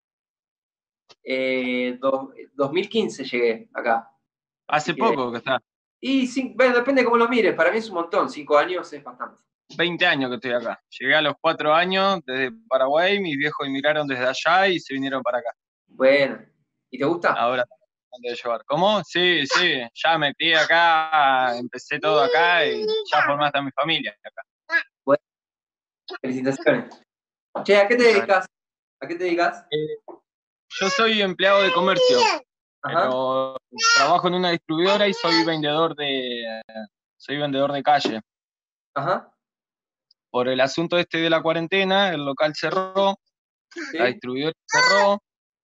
Eh, do- dos mil quince llegué acá. Así Hace que, poco que está, y sí, bueno, depende de cómo lo mires. Para mí es un montón. Cinco años es bastante. veinte años que estoy acá. Llegué a los cuatro años desde Paraguay, mis viejos emigraron desde allá y se vinieron para acá. Bueno, ¿y te gusta? Ahora tratando de llevar. ¿Cómo? Sí, sí, ya me crié acá, empecé todo acá y ya formé hasta mi familia acá. Bueno, felicitaciones. Che, ¿a qué te dedicas? ¿A qué te dedicas? Eh, yo soy empleado de comercio, Ajá, pero trabajo en una distribuidora y soy vendedor de soy vendedor de calle. ajá, Por el asunto este de la cuarentena, el local cerró, la sí. distribuidora cerró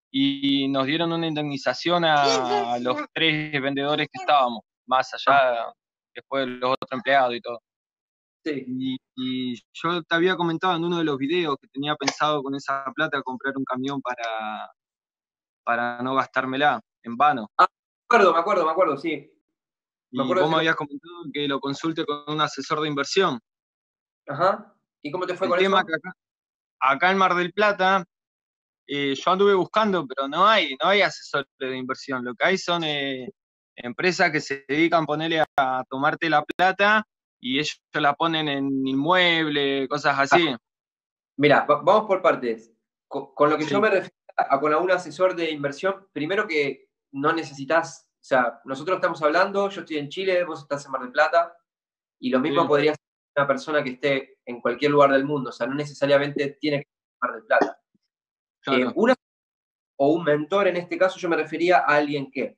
y nos dieron una indemnización a los tres vendedores que estábamos, más allá después de los otros empleados y todo. Sí. Y, y yo te había comentado en uno de los videos que tenía pensado con esa plata comprar un camión para, para no gastármela en vano. Ah, me acuerdo, me acuerdo, me acuerdo, sí. Me Y acuerdo de vos me ese... habías comentado que lo consulte con un asesor de inversión. Ajá. ¿Y cómo te fue El con tema eso? que acá, acá en Mar del Plata, eh, yo anduve buscando, pero no hay, no hay asesores de inversión. Lo que hay son eh, empresas que se dedican a ponerle a, a tomarte la plata y ellos la ponen en inmueble, cosas así. Mira, va- vamos por partes. Con, con lo que yo Sí, me refiero a con algún asesor de inversión, primero que no necesitas, o sea, nosotros estamos hablando, yo estoy en Chile, vos estás en Mar del Plata, y lo mismo sí, podría ser una persona que esté en cualquier lugar del mundo, o sea, no necesariamente tiene que estar en Mar del Plata. Eh, claro. una o un mentor, en este caso yo me refería a alguien que,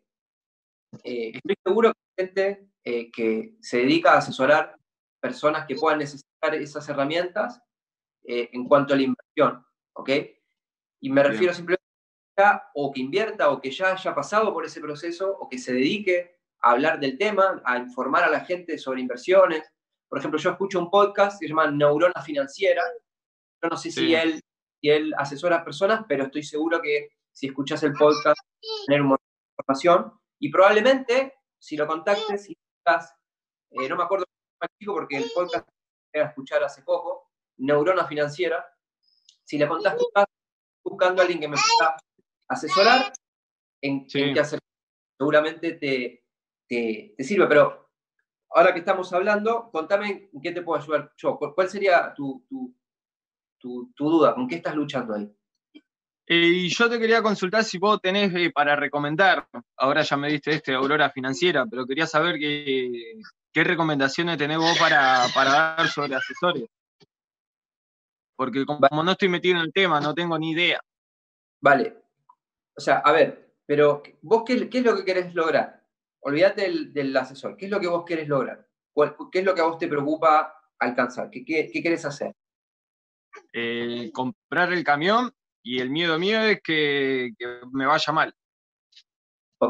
eh, estoy seguro que hay gente eh, que se dedica a asesorar personas que puedan necesitar esas herramientas eh, en cuanto a la inversión, ¿ok? Y me Bien, refiero simplemente a o que invierta o que ya haya pasado por ese proceso o que se dedique a hablar del tema, a informar a la gente sobre inversiones. Por ejemplo, yo escucho un podcast que se llama Neurona Financiera. Yo no sé si sí, él, si él asesora a personas, pero estoy seguro que si escuchas el podcast, vas a tener un montón de información. Y probablemente, si lo contactes y digas, eh, no me acuerdo cómo chico porque el podcast que a escuchar hace poco, Neurona Financiera, si le contás tu caso, buscando a alguien que me pueda asesorar en, en sí. qué hacer, seguramente te, te, te sirve. Pero ahora que estamos hablando, contame en qué te puedo ayudar yo. ¿Cuál sería tu, tu, tu, tu duda? ¿Con qué estás luchando ahí? Eh, y yo te quería consultar si vos tenés eh, para recomendar, ahora ya me diste este Aurora Financiera, pero quería saber qué, qué recomendaciones tenés vos para, para dar sobre asesores. Porque Va- como no estoy metido en el tema, no tengo ni idea. Vale. O sea, a ver, pero vos, ¿qué, qué es lo que querés lograr? Olvídate del, del asesor. ¿Qué es lo que vos querés lograr? ¿Cuál- ¿Qué es lo que a vos te preocupa alcanzar? ¿Qué, qué, qué querés hacer? Eh, comprar el camión y el miedo mío es que, que me vaya mal. Ok.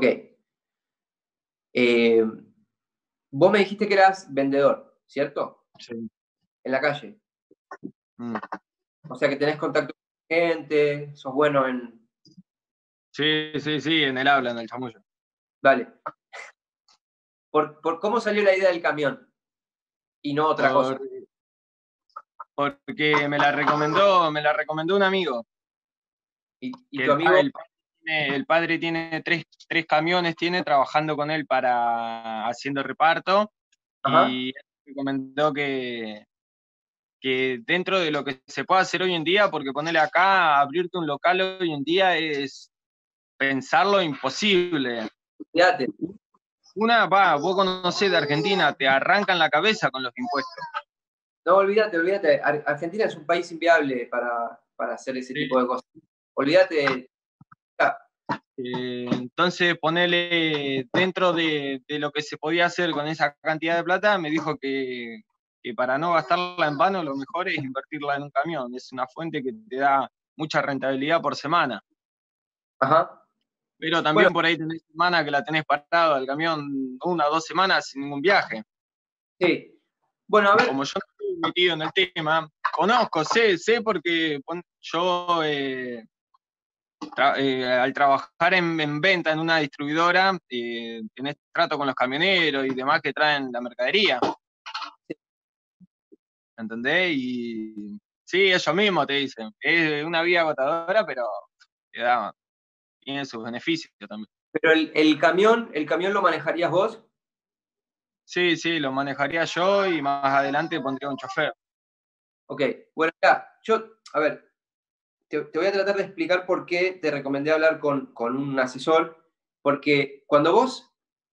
Eh, vos me dijiste que eras vendedor, ¿cierto? Sí. En la calle. Mm. O sea, que tenés contacto con gente, sos bueno en... Sí, sí, sí, en el habla, en el chamullo. Dale. ¿Por, por cómo salió la idea del camión? Y no otra cosa. Por- porque me la recomendó, me la recomendó un amigo. Y, y Que tu el, pa- amigo... el padre tiene, el padre tiene tres, tres camiones, tiene trabajando con él para haciendo reparto. Ajá. Y él me recomendó que, que dentro de lo que se puede hacer hoy en día, porque ponerle acá, abrirte un local hoy en día es pensarlo imposible. Fíjate. Una, va, vos conocés de Argentina, te arrancan la cabeza con los impuestos. No, olvídate, olvídate. Ar- Argentina es un país inviable para, para hacer ese Sí. tipo de cosas. Olvídate. Ah, Eh, entonces, ponerle dentro de, de lo que se podía hacer con esa cantidad de plata, me dijo que, que para no gastarla en vano, lo mejor es invertirla en un camión. Es una fuente que te da mucha rentabilidad por semana. ajá. Pero Bueno, también por ahí tenés semana que la tenés parado al camión una o dos semanas sin ningún viaje. sí. Bueno, a ver. Como yo no estoy metido en el tema, conozco, sé, sé porque pon- yo eh, tra- eh, al trabajar en, en venta en una distribuidora, eh, tenés trato con los camioneros y demás que traen la mercadería, ¿entendés? Y sí, ellos mismos te dicen, es una vía agotadora, pero te da, tiene sus beneficios también. Pero el, el camión, ¿el camión lo manejarías vos? Sí, sí, lo manejaría yo y más adelante pondría un chofer. Ok. Bueno, ya, yo, a ver, te, te voy a tratar de explicar por qué te recomendé hablar con, con un asesor. Porque cuando vos,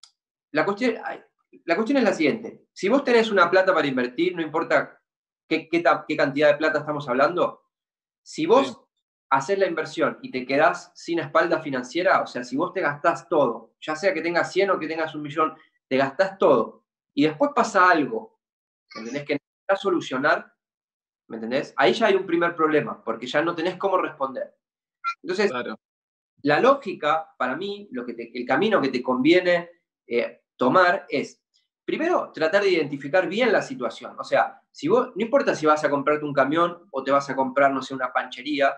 la cuestión, ay, la cuestión es la siguiente. Si vos tenés una plata para invertir, no importa qué, qué, ta- qué cantidad de plata estamos hablando, si vos Sí. haces la inversión y te quedás sin espalda financiera, o sea, si vos te gastás todo, ya sea que tengas cien o que tengas un millón, te gastás todo, y después pasa algo, ¿entendés? Que necesitas solucionar, ¿me entendés? Ahí ya hay un primer problema, porque ya no tenés cómo responder. Entonces, Claro. la lógica, para mí, lo que te- el camino que te conviene eh, tomar es, primero, tratar de identificar bien la situación. O sea, si vos, no importa si vas a comprarte un camión o te vas a comprar, no sé, una panchería,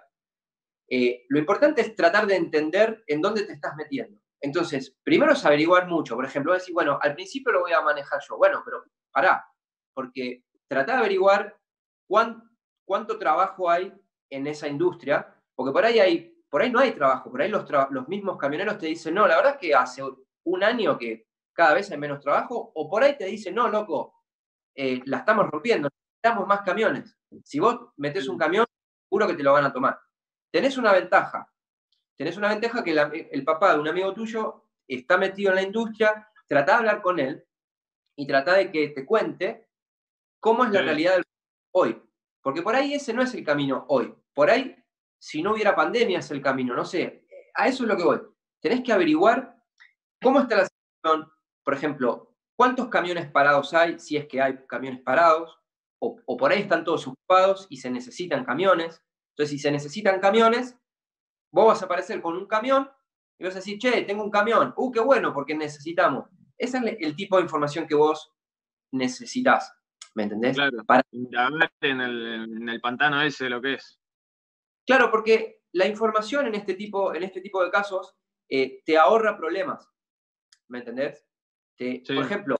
eh, lo importante es tratar de entender en dónde te estás metiendo. Entonces, primero es averiguar mucho. Por ejemplo, decir, bueno, al principio lo voy a manejar yo. Bueno, pero pará, porque trata de averiguar cuán, cuánto trabajo hay en esa industria, porque por ahí, hay, por ahí no hay trabajo, por ahí los, tra los mismos camioneros te dicen, no, la verdad es que hace un año que cada vez hay menos trabajo, o por ahí te dicen, no, loco, eh, la estamos rompiendo, necesitamos más camiones. Si vos metés un camión, seguro que te lo van a tomar. Tenés una ventaja, tenés una ventaja que la, el papá de un amigo tuyo está metido en la industria, trata de hablar con él y trata de que te cuente cómo es la Sí. realidad del hoy. Porque por ahí ese no es el camino hoy. Por ahí, si no hubiera pandemia, es el camino. No sé, a eso es lo que voy. Tenés que averiguar cómo está la situación. Por ejemplo, cuántos camiones parados hay, si es que hay camiones parados, o, o por ahí están todos ocupados y se necesitan camiones. Entonces, si se necesitan camiones, vos vas a aparecer con un camión y vas a decir, che, tengo un camión. Uh, qué bueno, porque necesitamos. Ese es el tipo de información que vos necesitas. ¿Me entendés? Claro, Para, indagar en el, en el pantano ese lo que es. claro, porque la información en este tipo, en este tipo de casos eh, te ahorra problemas. ¿Me entendés? Te, por Sí, ejemplo,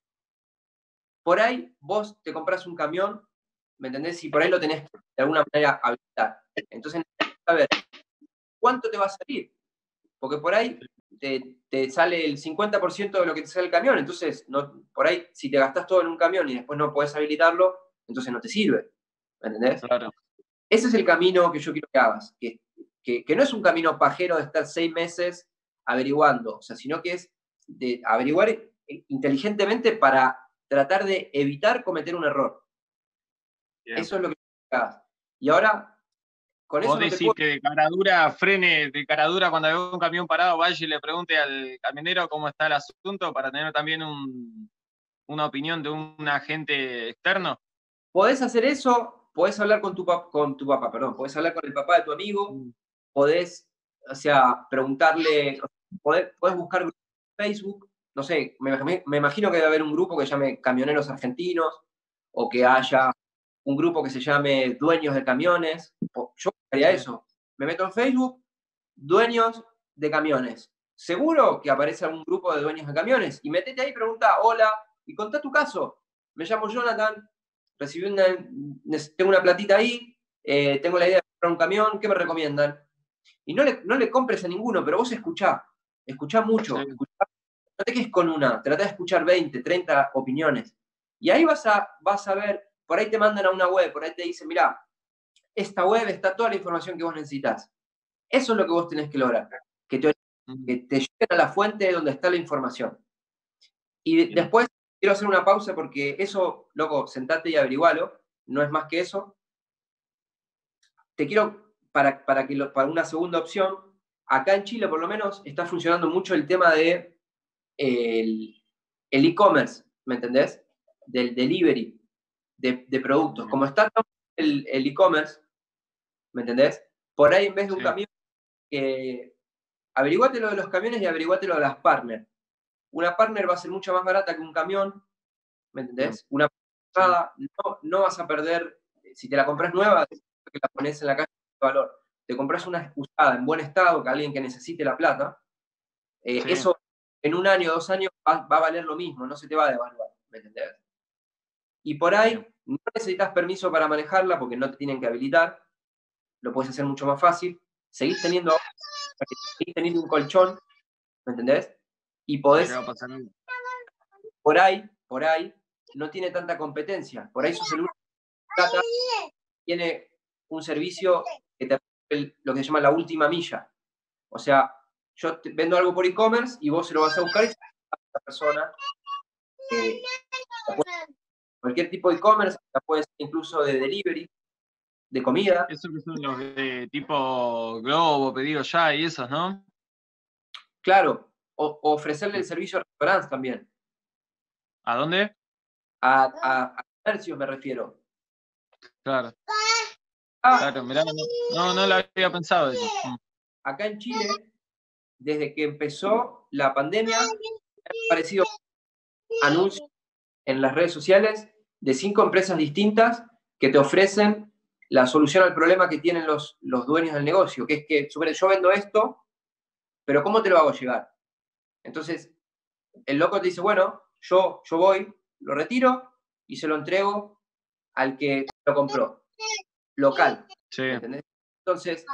por ahí vos te compras un camión, ¿me entendés? Y por ahí lo tenés que de alguna manera habilitar. Entonces necesitas saber cuánto te va a salir. Porque por ahí te, te sale el cincuenta por ciento de lo que te sale el camión. Entonces, no, por ahí, si te gastás todo en un camión y después no podés habilitarlo, entonces no te sirve. ¿Me entendés? claro. Ese es el camino que yo quiero que hagas. Que, que, que no es un camino pajero de estar seis meses averiguando, o sea, sino que es de averiguar inteligentemente para tratar de evitar cometer un error. Bien. Eso es lo que hagas. Y ahora, con eso vos no decís te puedo... que de caradura frene, de caradura cuando veo un camión parado, vaya y le pregunte al camionero cómo está el asunto para tener también un, una opinión de un agente externo. Podés hacer eso, podés hablar con tu, pap con tu papá, perdón, podés hablar con el papá de tu amigo, mm. podés, o sea, preguntarle, podés, podés buscar grupos en Facebook, no sé, me, me imagino que debe haber un grupo que se llame Camioneros Argentinos, o que haya un grupo que se llame Dueños de Camiones. Yo haría eso. Me meto en Facebook, Dueños de Camiones. Seguro que aparece algún grupo de dueños de camiones. Y metete ahí, pregunta, hola, y contá tu caso. Me llamo Jonathan, recibí una, tengo una platita ahí, eh, tengo la idea de comprar un camión, ¿qué me recomiendan? Y no le, no le compres a ninguno, pero vos escuchá, escuchá mucho. Sí. Escuchá, no te quedes con una, tratá de escuchar veinte, treinta opiniones. Y ahí vas a, vas a ver, por ahí te mandan a una web, por ahí te dicen, mirá, esta web está toda la información que vos necesitas. Eso es lo que vos tenés que lograr, que te, que te lleven a la fuente donde está la información. Y de, después quiero hacer una pausa porque eso, loco, sentate y averigualo, no es más que eso. Te quiero, para, para, que lo, para una segunda opción, acá en Chile por lo menos está funcionando mucho el tema de el e-commerce, ¿me entendés? Del delivery de, de productos. Como está el e-commerce, ¿me entendés? Por ahí en vez de un sí. camión, eh, averiguate lo de los camiones y averiguate lo de las partners. Una partner va a ser mucho más barata que un camión, ¿me entendés? Sí. Una pasada, sí. no, no vas a perder, si te la compras nueva, que la pones en la calle de valor. Te compras una usada en buen estado, que alguien que necesite la plata, eh, sí. eso en un año, dos años va, va a valer lo mismo, no se te va a devaluar, ¿me entendés? Y por ahí sí. no necesitas permiso para manejarla porque no te tienen que habilitar, lo puedes hacer mucho más fácil, seguís teniendo, seguís teniendo un colchón, ¿me entendés? Y podés, por ahí, por ahí, no tiene tanta competencia, por ahí sos el único que tiene un servicio que te lo que se llama la última milla. O sea, yo te vendo algo por e-commerce y vos se lo vas a buscar y a esa persona. Eh, cualquier tipo de e-commerce, puede ser incluso de delivery, de comida. Esos que son los de tipo Globo, Pedido Ya y esos, ¿no? Claro, o, o ofrecerle el servicio a restaurantes también. ¿A dónde? A, a, a comercios me refiero. Claro. Ah, claro, mirá, no, no, no lo había pensado eso. Acá en Chile, desde que empezó la pandemia, han aparecido anuncios en las redes sociales de cinco empresas distintas que te ofrecen la solución al problema que tienen los, los dueños del negocio, que es que sobre, yo vendo esto, pero ¿cómo te lo hago llegar? Entonces, el loco te dice, bueno, yo, yo voy, lo retiro y se lo entrego al que lo compró, local. Sí. ¿Entendés? Entonces,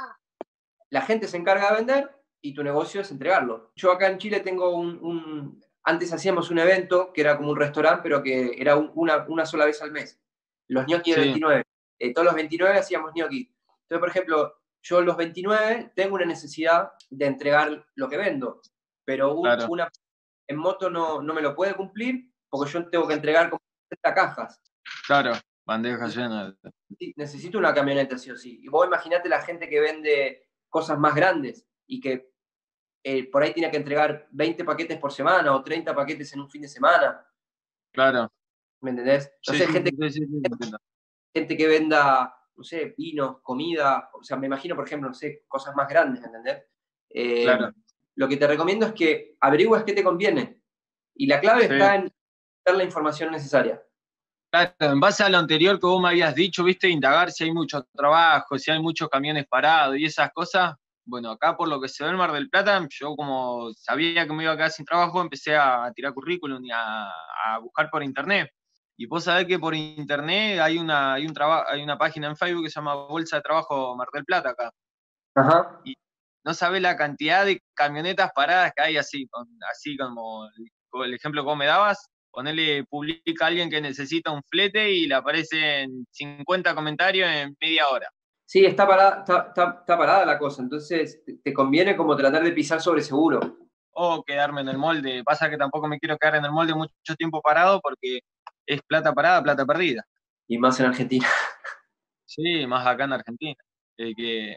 la gente se encarga de vender y tu negocio es entregarlo. Yo acá en Chile tengo un... un antes hacíamos un evento que era como un restaurante, pero que era un, una, una sola vez al mes. Los ñoquis sí. del veintinueve. Eh, todos los veintinueve hacíamos ñoquis. Entonces, por ejemplo, yo los veintinueve tengo una necesidad de entregar lo que vendo, pero un, claro. una en moto no, no me lo puede cumplir porque yo tengo que entregar como setenta cajas. Claro, bandejas llenas. Necesito una camioneta, sí o sí. Y vos imaginate la gente que vende cosas más grandes y que eh, por ahí tiene que entregar veinte paquetes por semana o treinta paquetes en un fin de semana. Claro. ¿Me entendés? No sé, sí, gente, sí, sí, sí, gente que venda, no sé, vinos, comida, o sea, me imagino, por ejemplo, no sé, cosas más grandes, ¿me entendés? Eh, claro. Lo que te recomiendo es que averigües qué te conviene. Y la clave sí. está en dar la información necesaria. Claro, en base a lo anterior que vos me habías dicho, viste, indagar si hay mucho trabajo, si hay muchos camiones parados y esas cosas. Bueno, acá por lo que se ve en Mar del Plata, yo como sabía que me iba a quedar sin trabajo, empecé a tirar currículum y a, a buscar por internet. Y vos sabés que por internet hay una, hay, un traba, hay una página en Facebook que se llama Bolsa de Trabajo Mar del Plata acá. Ajá. Y no sabés la cantidad de camionetas paradas que hay así, con, así como el, el ejemplo que vos me dabas. Ponele, publica a alguien que necesita un flete y le aparecen cincuenta comentarios en media hora. Sí, está parada, está, está, está parada la cosa, entonces te, te conviene como tratar de pisar sobre seguro. O quedarme en el molde. Pasa que tampoco me quiero quedar en el molde mucho tiempo parado porque es plata parada, plata perdida. Y más en Argentina. Sí, más acá en Argentina. Eh, que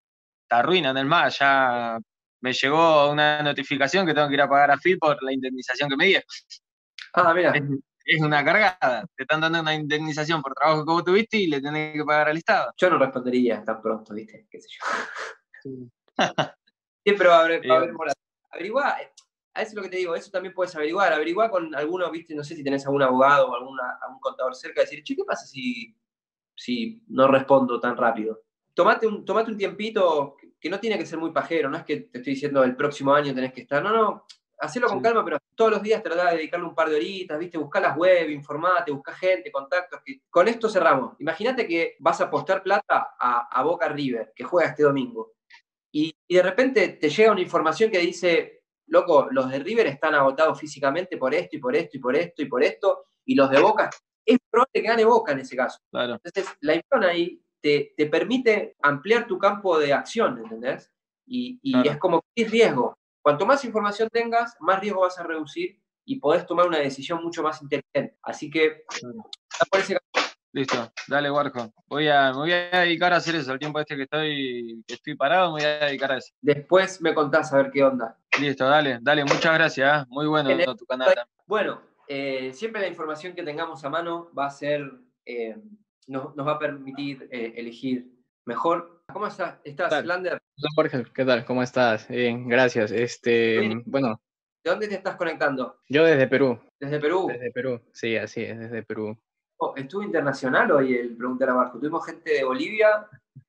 te arruinan el mar. Ya me llegó una notificación que tengo que ir a pagar a F I P por la indemnización que me dieron. Ah, mira. Es, es una cargada. Te están dando una indemnización por trabajo que vos tuviste y le tenés que pagar al Estado. Yo no respondería tan pronto, ¿viste? ¿Qué sé yo? Sí. Siempre va a haber, va a Eh, haber moral. Averiguá, a eso es lo que te digo, eso también puedes averiguar. Averiguá con alguno, ¿viste? No sé si tenés algún abogado o alguna, algún contador cerca, decir, che, ¿qué pasa si, si no respondo tan rápido? Tomate un, tomate un tiempito que, que no tiene que ser muy pajero, no es que te estoy diciendo el próximo año tenés que estar, no, no, hacelo con sí. calma, pero todos los días tratá de dedicarle un par de horitas, ¿viste? Buscá las web, informate, buscá gente, contactos. Que... Con esto cerramos. Imagínate que vas a apostar plata a, a Boca River, que juega este domingo. Y, y de repente te llega una información que dice, loco, los de River están agotados físicamente por esto y por esto y por esto y por esto, y los de Boca, es probable que gane Boca en ese caso. Claro. Entonces, la información ahí te, te permite ampliar tu campo de acción, ¿entendés? Y, y Claro. es como que es riesgo. Cuanto más información tengas, más riesgo vas a reducir y podés tomar una decisión mucho más inteligente. Así que, por ese Listo, dale, Warjo. Voy a, me voy a dedicar a hacer eso. El tiempo este que estoy, que estoy parado, me voy a dedicar a eso. después me contás a ver qué onda. Listo, dale, dale, muchas gracias. ¿eh? Muy bueno tu canal también. Bueno, eh, siempre la información que tengamos a mano va a ser, eh, nos, nos va a permitir eh, elegir mejor. ¿Cómo estás, estás tal? Lander? Hola Jorge, ¿qué tal? ¿Cómo estás? Bien, gracias. Este, Bien. bueno, ¿De dónde te estás conectando? yo desde Perú, ¿Desde Perú? desde Perú, sí, así es, desde Perú. Oh, estuvo internacional hoy el Preguntar Abajo. Tuvimos gente de Bolivia,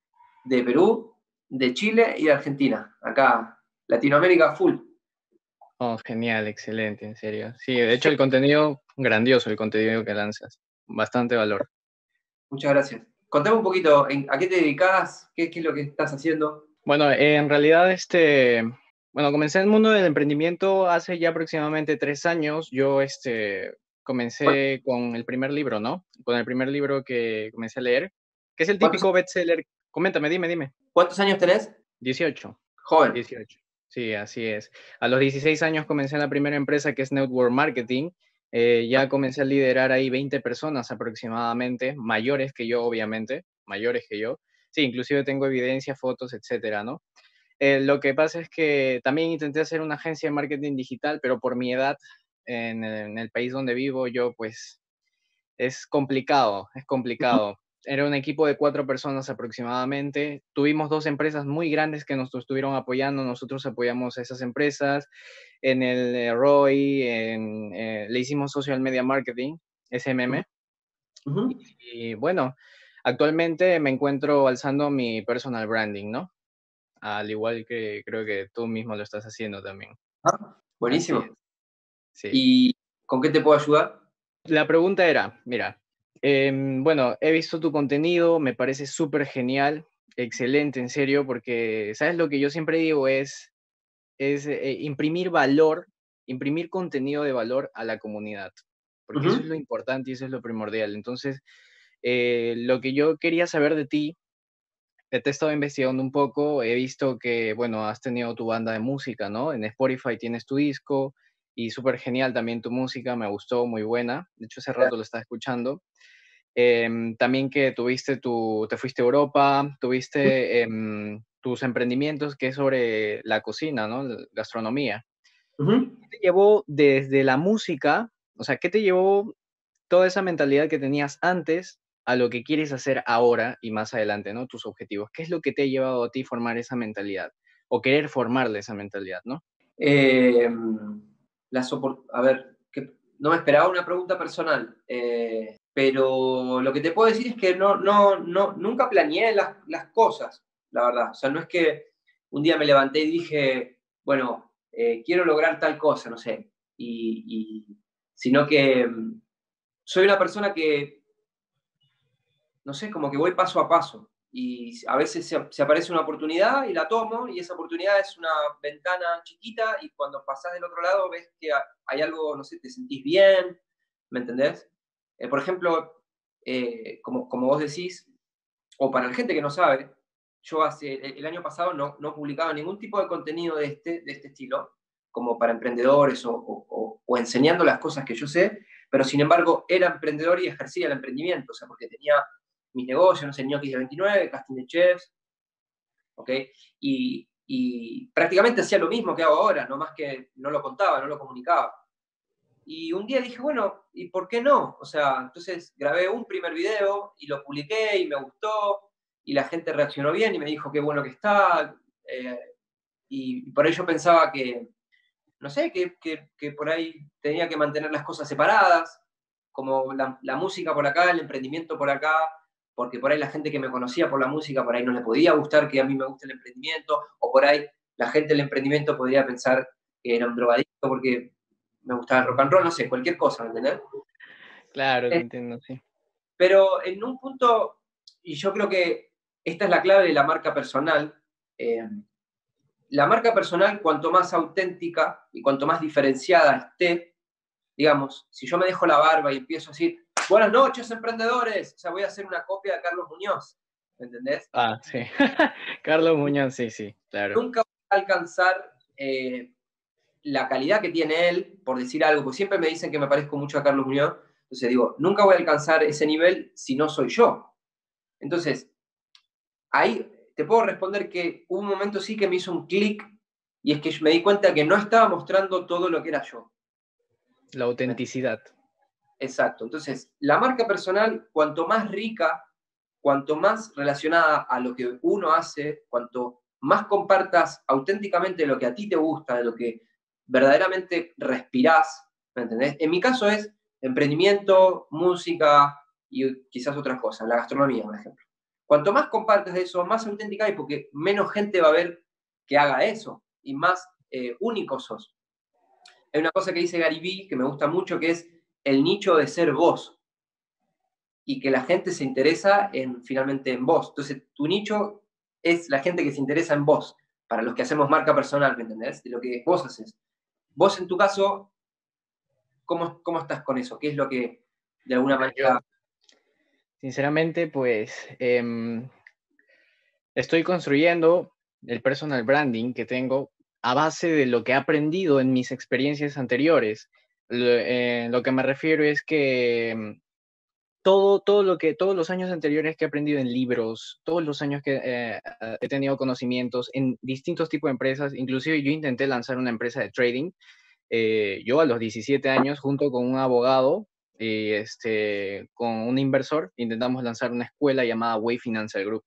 de Perú, de Chile y de Argentina. Acá, Latinoamérica full. Oh, genial, excelente, en serio. Sí, de hecho el contenido, grandioso el contenido que lanzas, bastante valor. Muchas gracias. Contame un poquito, ¿a qué te dedicas? ¿Qué, qué es lo que estás haciendo? Bueno, eh, en realidad, este, bueno, comencé en el mundo del emprendimiento hace ya aproximadamente tres años. Yo, este, comencé con el primer libro, ¿no? Con el primer libro que comencé a leer, que es el ¿Cuántos, típico bestseller. Coméntame, dime, dime. ¿Cuántos años tenés? dieciocho. Joven. dieciocho. Sí, así es. A los dieciséis años comencé en la primera empresa que es Network Marketing. Eh, ya comencé a liderar ahí veinte personas aproximadamente, mayores que yo, obviamente, mayores que yo. Sí, inclusive tengo evidencia, fotos, etcétera, ¿no? Eh, lo que pasa es que también intenté hacer una agencia de marketing digital, pero por mi edad, en, en el país donde vivo, yo pues es complicado, es complicado. Era un equipo de cuatro personas aproximadamente. Tuvimos dos empresas muy grandes que nos estuvieron apoyando. Nosotros apoyamos a esas empresas en el eh, R O I, en, eh, le hicimos Social Media Marketing, S M M. Uh-huh. Y bueno, actualmente me encuentro alzando mi personal branding, ¿no? Al igual que creo que tú mismo lo estás haciendo también. Ah, buenísimo. Así es. Sí. ¿Y con qué te puedo ayudar? La pregunta era, mira, eh, bueno, he visto tu contenido, me parece súper genial, excelente, en serio, porque, ¿sabes? Lo que yo siempre digo es, es eh, imprimir valor, imprimir contenido de valor a la comunidad, porque Uh-huh. eso es lo importante y eso es lo primordial. Entonces, eh, lo que yo quería saber de ti, eh, te he estado investigando un poco, he visto que, bueno, has tenido tu banda de música, ¿no? En Spotify tienes tu disco y súper genial también tu música, me gustó, muy buena. De hecho, hace rato lo estaba escuchando. Em, también que tuviste tu, te fuiste a Europa, tuviste em, tus emprendimientos que es sobre la cocina, ¿no? La gastronomía. Uh-huh. ¿Qué te llevó desde la música? O sea, ¿qué te llevó toda esa mentalidad que tenías antes a lo que quieres hacer ahora y más adelante, ¿no? Tus objetivos. ¿Qué es lo que te ha llevado a ti formar esa mentalidad? O querer formarle esa mentalidad, ¿no? Eh, las opor- a ver, que no me esperaba una pregunta personal, eh, pero lo que te puedo decir es que no, no, no, nunca planeé las, las cosas, la verdad. O sea, no es que un día me levanté y dije, bueno, eh, quiero lograr tal cosa, no sé, y, y- sino que mm, soy una persona que, no sé, como que voy paso a paso. Y a veces se, se aparece una oportunidad y la tomo, y esa oportunidad es una ventana chiquita, y cuando pasás del otro lado ves que hay algo, no sé, te sentís bien, ¿me entendés? Eh, por ejemplo, eh, como, como vos decís, o para la gente que no sabe, yo hace, el año pasado no, no publicaba ningún tipo de contenido de este, de este estilo, como para emprendedores o, o, o enseñando las cosas que yo sé, pero sin embargo era emprendedor y ejercía el emprendimiento, o sea, porque tenía mis negocios, no sé, Ñoquis de veintinueve, Casting de Chefs, ¿ok? Y, y prácticamente hacía lo mismo que hago ahora, no más que no lo contaba, no lo comunicaba. Y un día dije, bueno, ¿y por qué no? O sea, entonces grabé un primer video y lo publiqué y me gustó, y la gente reaccionó bien y me dijo qué bueno que está, eh, y por ello pensaba que, no sé, que, que, que por ahí tenía que mantener las cosas separadas, como la, la música por acá, el emprendimiento por acá, porque por ahí la gente que me conocía por la música, por ahí no le podía gustar que a mí me guste el emprendimiento, o por ahí la gente del emprendimiento podría pensar que era un drogadicto porque me gustaba el rock and roll, no sé, cualquier cosa, ¿me entendés? Claro, te Eh, entiendo, sí. pero en un punto, y yo creo que esta es la clave de la marca personal, eh, la marca personal, cuanto más auténtica y cuanto más diferenciada esté, digamos, si yo me dejo la barba y empiezo a decir, buenas noches, emprendedores, o sea, voy a hacer una copia de Carlos Muñoz, ¿me entendés? Ah, sí. Carlos Muñoz, sí, sí, claro. Nunca voy a alcanzar eh, la calidad que tiene él, por decir algo, porque siempre me dicen que me parezco mucho a Carlos Muñoz, entonces digo, nunca voy a alcanzar ese nivel si no soy yo. Entonces, ahí te puedo responder que hubo un momento sí que me hizo un clic, y es que me di cuenta que no estaba mostrando todo lo que era yo. La autenticidad. Exacto. Entonces, la marca personal, cuanto más rica, cuanto más relacionada a lo que uno hace, cuanto más compartas auténticamente lo que a ti te gusta, de lo que verdaderamente respirás, ¿me entendés? En mi caso es emprendimiento, música y quizás otras cosas, la gastronomía, por ejemplo. Cuanto más compartes de eso, más auténtica hay, porque menos gente va a ver que haga eso y más eh, únicos sos. Hay una cosa que dice Gary Vee que me gusta mucho, que es el nicho de ser vos, y que la gente se interesa en, finalmente en vos. Entonces, tu nicho es la gente que se interesa en vos, para los que hacemos marca personal, ¿me entendés? De lo que vos haces. Vos, en tu caso, ¿cómo, cómo estás con eso? ¿Qué es lo que, de alguna Mira, manera... yo, sinceramente, pues em, estoy construyendo el personal branding que tengo a base de lo que he aprendido en mis experiencias anteriores. Lo, eh, lo que me refiero es que em, todo, todo lo que, todos los años anteriores que he aprendido en libros, todos los años que eh, he tenido conocimientos en distintos tipos de empresas, inclusive yo intenté lanzar una empresa de trading, eh, yo a los diecisiete años, junto con un abogado y este, con un inversor, intentamos lanzar una escuela llamada Way Financial Group.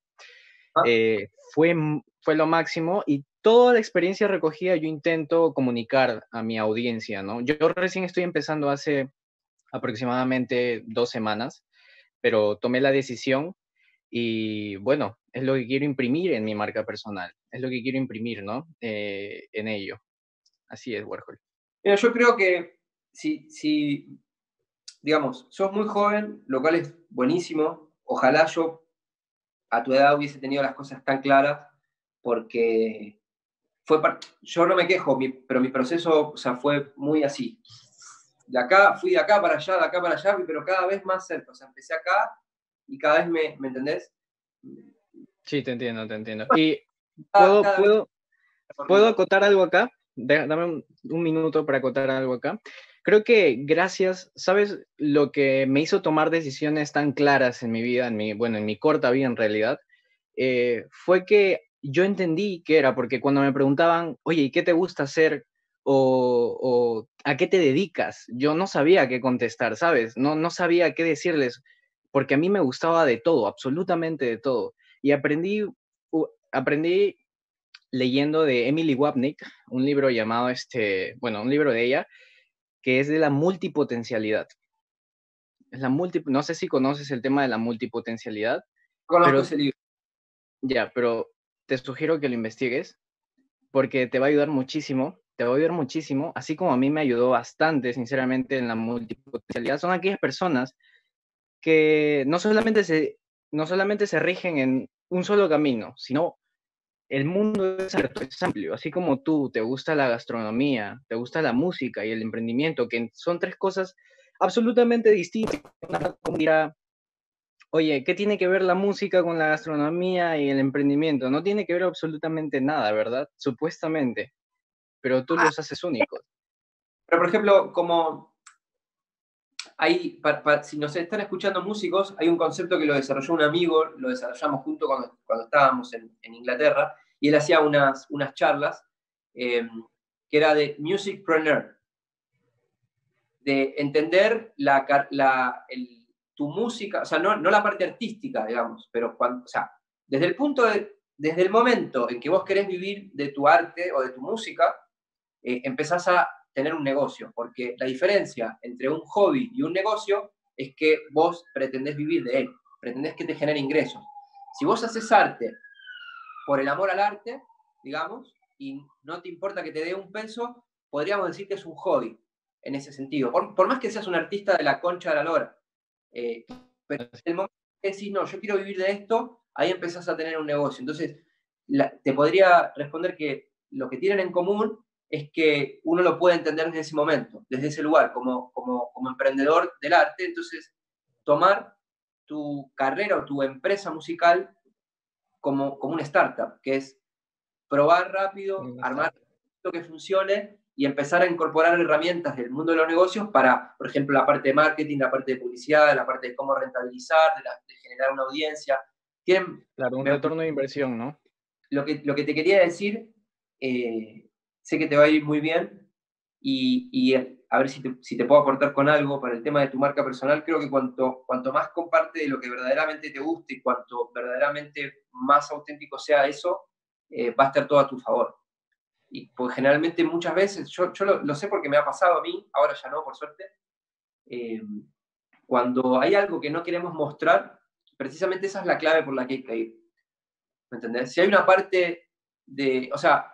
Eh, fue, fue lo máximo y toda la experiencia recogida yo intento comunicar a mi audiencia, ¿no? Yo, yo recién estoy empezando hace aproximadamente dos semanas, pero tomé la decisión y bueno, es lo que quiero imprimir en mi marca personal, es lo que quiero imprimir, ¿no? Eh, en ello. Así es, Warhol. Mira, yo creo que si, si, digamos, sos muy joven, lo cual es buenísimo, ojalá yo a tu edad hubiese tenido las cosas tan claras, porque fue yo no me quejo, mi, pero mi proceso, o sea, fue muy así. De acá, fui de acá para allá, de acá para allá, pero cada vez más cerca. O sea, empecé acá y cada vez me, ¿me entendés? Sí, te entiendo, te entiendo. Y Cada, puedo, cada puedo, vez... puedo acotar algo acá. Dame un, un minuto para acotar algo acá. Creo que gracias, ¿sabes? Lo que me hizo tomar decisiones tan claras en mi vida, en mi, bueno, en mi corta vida en realidad, eh, fue que yo entendí qué era, porque cuando me preguntaban, oye, ¿y qué te gusta hacer? O, o ¿a qué te dedicas? Yo no sabía qué contestar, ¿sabes? No, no sabía qué decirles, porque a mí me gustaba de todo, absolutamente de todo. Y aprendí, uh, aprendí leyendo de Emily Wapnick, un libro llamado, este, bueno, un libro de ella, que es de la multipotencialidad. Es la multi, no sé si conoces el tema de la multipotencialidad. Conozco pero, ese libro. Ya, pero te sugiero que lo investigues porque te va a ayudar muchísimo, te va a ayudar muchísimo, así como a mí me ayudó bastante, sinceramente, en la multipotencialidad. Son aquellas personas que no solamente se, no solamente se rigen en un solo camino, sino el mundo es amplio, así como tú, te gusta la gastronomía, te gusta la música y el emprendimiento, que son tres cosas absolutamente distintas. Como dirá, Oye, ¿qué tiene que ver la música con la gastronomía y el emprendimiento? No tiene que ver absolutamente nada, ¿verdad? Supuestamente, pero tú Ah, los haces únicos. pero por ejemplo, como hay, pa- pa- si nos están escuchando músicos, hay un concepto que lo desarrolló un amigo, lo desarrollamos junto cuando, cuando estábamos en, en Inglaterra, y él hacía unas, unas charlas eh, que era de musicpreneur, de entender la, car- la- el- tu música, o sea, no, no la parte artística, digamos, pero cuando, o sea, desde el punto de, desde el momento en que vos querés vivir de tu arte o de tu música, eh, empezás a tener un negocio, porque la diferencia entre un hobby y un negocio es que vos pretendés vivir de él, pretendés que te genere ingresos. Si vos haces arte por el amor al arte, digamos, y no te importa que te dé un peso, podríamos decir que es un hobby en ese sentido. Por, por más que seas un artista de la concha de la lora. Eh, pero en el momento que decís, no, yo quiero vivir de esto, ahí empezás a tener un negocio. Entonces, la, te podría responder que lo que tienen en común es que uno lo puede entender desde ese momento, desde ese lugar, como, como, como emprendedor del arte. Entonces, tomar tu carrera o tu empresa musical como, como una startup, que es probar rápido, Un armar startup. lo que funcione y empezar a incorporar herramientas del mundo de los negocios para, por ejemplo, la parte de marketing, la parte de publicidad, la parte de cómo rentabilizar, de, la, de generar una audiencia. Tienen, Claro, un me, retorno de inversión, ¿no? lo, que, lo que te quería decir, eh, sé que te va a ir muy bien y, y a ver si te, si te puedo aportar con algo para el tema de tu marca personal. Creo que cuanto, cuanto más comparte de lo que verdaderamente te guste y cuanto verdaderamente más auténtico sea eso, eh, va a estar todo a tu favor. Y pues generalmente muchas veces, yo, yo lo, lo, sé porque me ha pasado a mí, ahora ya no, por suerte, eh, cuando hay algo que no queremos mostrar, precisamente esa es la clave por la que hay que ir. ¿Me entendés? Si hay una parte de, o sea,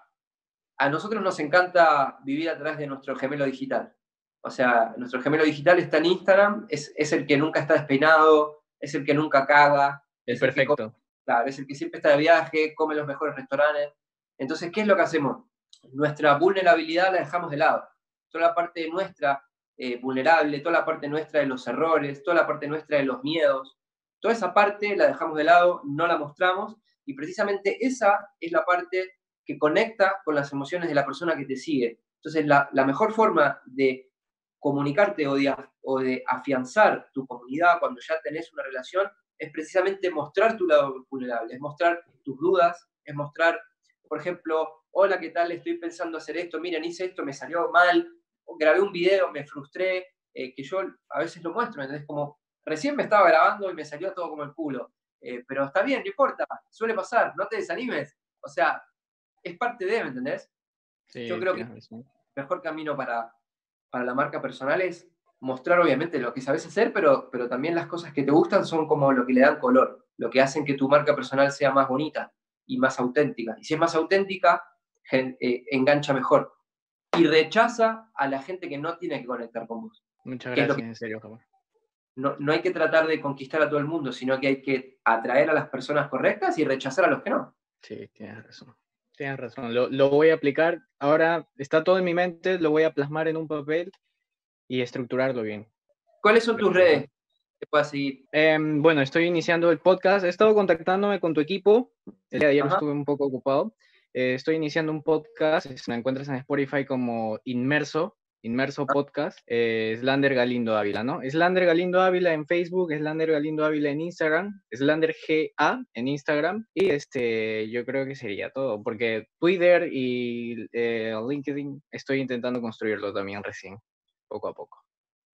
a nosotros nos encanta vivir a través de nuestro gemelo digital. O sea, nuestro gemelo digital está en Instagram, es, es el que nunca está despeinado, es el que nunca caga, El es el que come, perfecto. claro, es el que siempre está de viaje, come en los mejores restaurantes. Entonces, ¿qué es lo que hacemos? Nuestra vulnerabilidad la dejamos de lado. Toda la parte nuestra eh, vulnerable, toda la parte nuestra de los errores, toda la parte nuestra de los miedos, toda esa parte la dejamos de lado, no la mostramos, y precisamente esa es la parte que conecta con las emociones de la persona que te sigue. Entonces, la, la mejor forma de comunicarte o de, o de afianzar tu comunidad cuando ya tenés una relación es precisamente mostrar tu lado vulnerable, es mostrar tus dudas, es mostrar, por ejemplo, hola, ¿qué tal? Estoy pensando hacer esto, miren, hice esto, me salió mal, grabé un video, me frustré, eh, que yo a veces lo muestro, ¿entendés? Como recién me estaba grabando y me salió todo como el culo, eh, pero está bien, no importa, suele pasar, no te desanimes, o sea, es parte de, ¿me entendés? Yo Sí, creo que tienes razón. el mejor camino para, para la marca personal es mostrar obviamente lo que sabes hacer, pero, pero también las cosas que te gustan son como lo que le dan color, lo que hacen que tu marca personal sea más bonita y más auténtica. Y si es más auténtica, gen, eh, engancha mejor. Y rechaza a la gente que no tiene que conectar con vos. Muchas Que es lo gracias, que, en serio, Javier. no, no hay que tratar de conquistar a todo el mundo, sino que hay que atraer a las personas correctas y rechazar a los que no. Sí, tienes razón. Tienes razón. Lo, lo voy a aplicar. Ahora está todo en mi mente, lo voy a plasmar en un papel y estructurarlo bien. ¿Cuáles son tus Perfecto. redes que puedas seguir? Eh, bueno, estoy iniciando el podcast. He estado contactándome con tu equipo. El día de ayer Ajá. estuve un poco ocupado. Eh, estoy iniciando un podcast. Me encuentras en Spotify como Inmerso, Inmerso Podcast. Eh, Slander Galindo Ávila, ¿no? Slander Galindo Ávila en Facebook, Slander Galindo Ávila en Instagram, Slander G A en Instagram. Y este, yo creo que sería todo, porque Twitter y eh, LinkedIn estoy intentando construirlo también recién, poco a poco.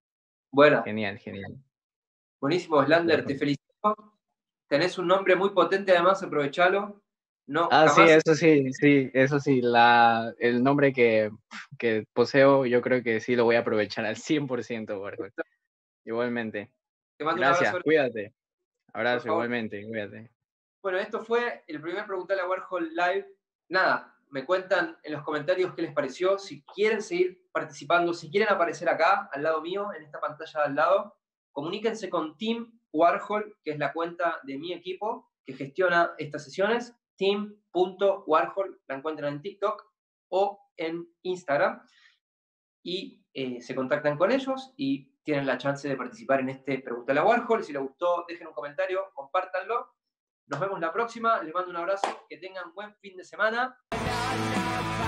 Bueno, Genial, genial. buenísimo, Slander, Claro. te felicito. Tenés un nombre muy potente, además, aprovechalo. No, Ah, sí, jamás. eso sí, sí, eso sí, la, el nombre que, que poseo, yo creo que sí lo voy a aprovechar al cien por ciento, Warhol. Igualmente. Te mando un Gracias, abrazo, cuídate. por Abrazo, favor. igualmente, cuídate. Bueno, esto fue el primer Preguntarle a Warhol Live. Nada, me cuentan en los comentarios qué les pareció. Si quieren seguir participando, si quieren aparecer acá, al lado mío, en esta pantalla de al lado, comuníquense con Team Warhol, que es la cuenta de mi equipo que gestiona estas sesiones. team punto warhol, la encuentran en TikTok o en Instagram. Y eh, se contactan con ellos y tienen la chance de participar en este Preguntale a Warhol. Si les gustó, dejen un comentario, compártanlo. Nos vemos la próxima, les mando un abrazo, que tengan buen fin de semana.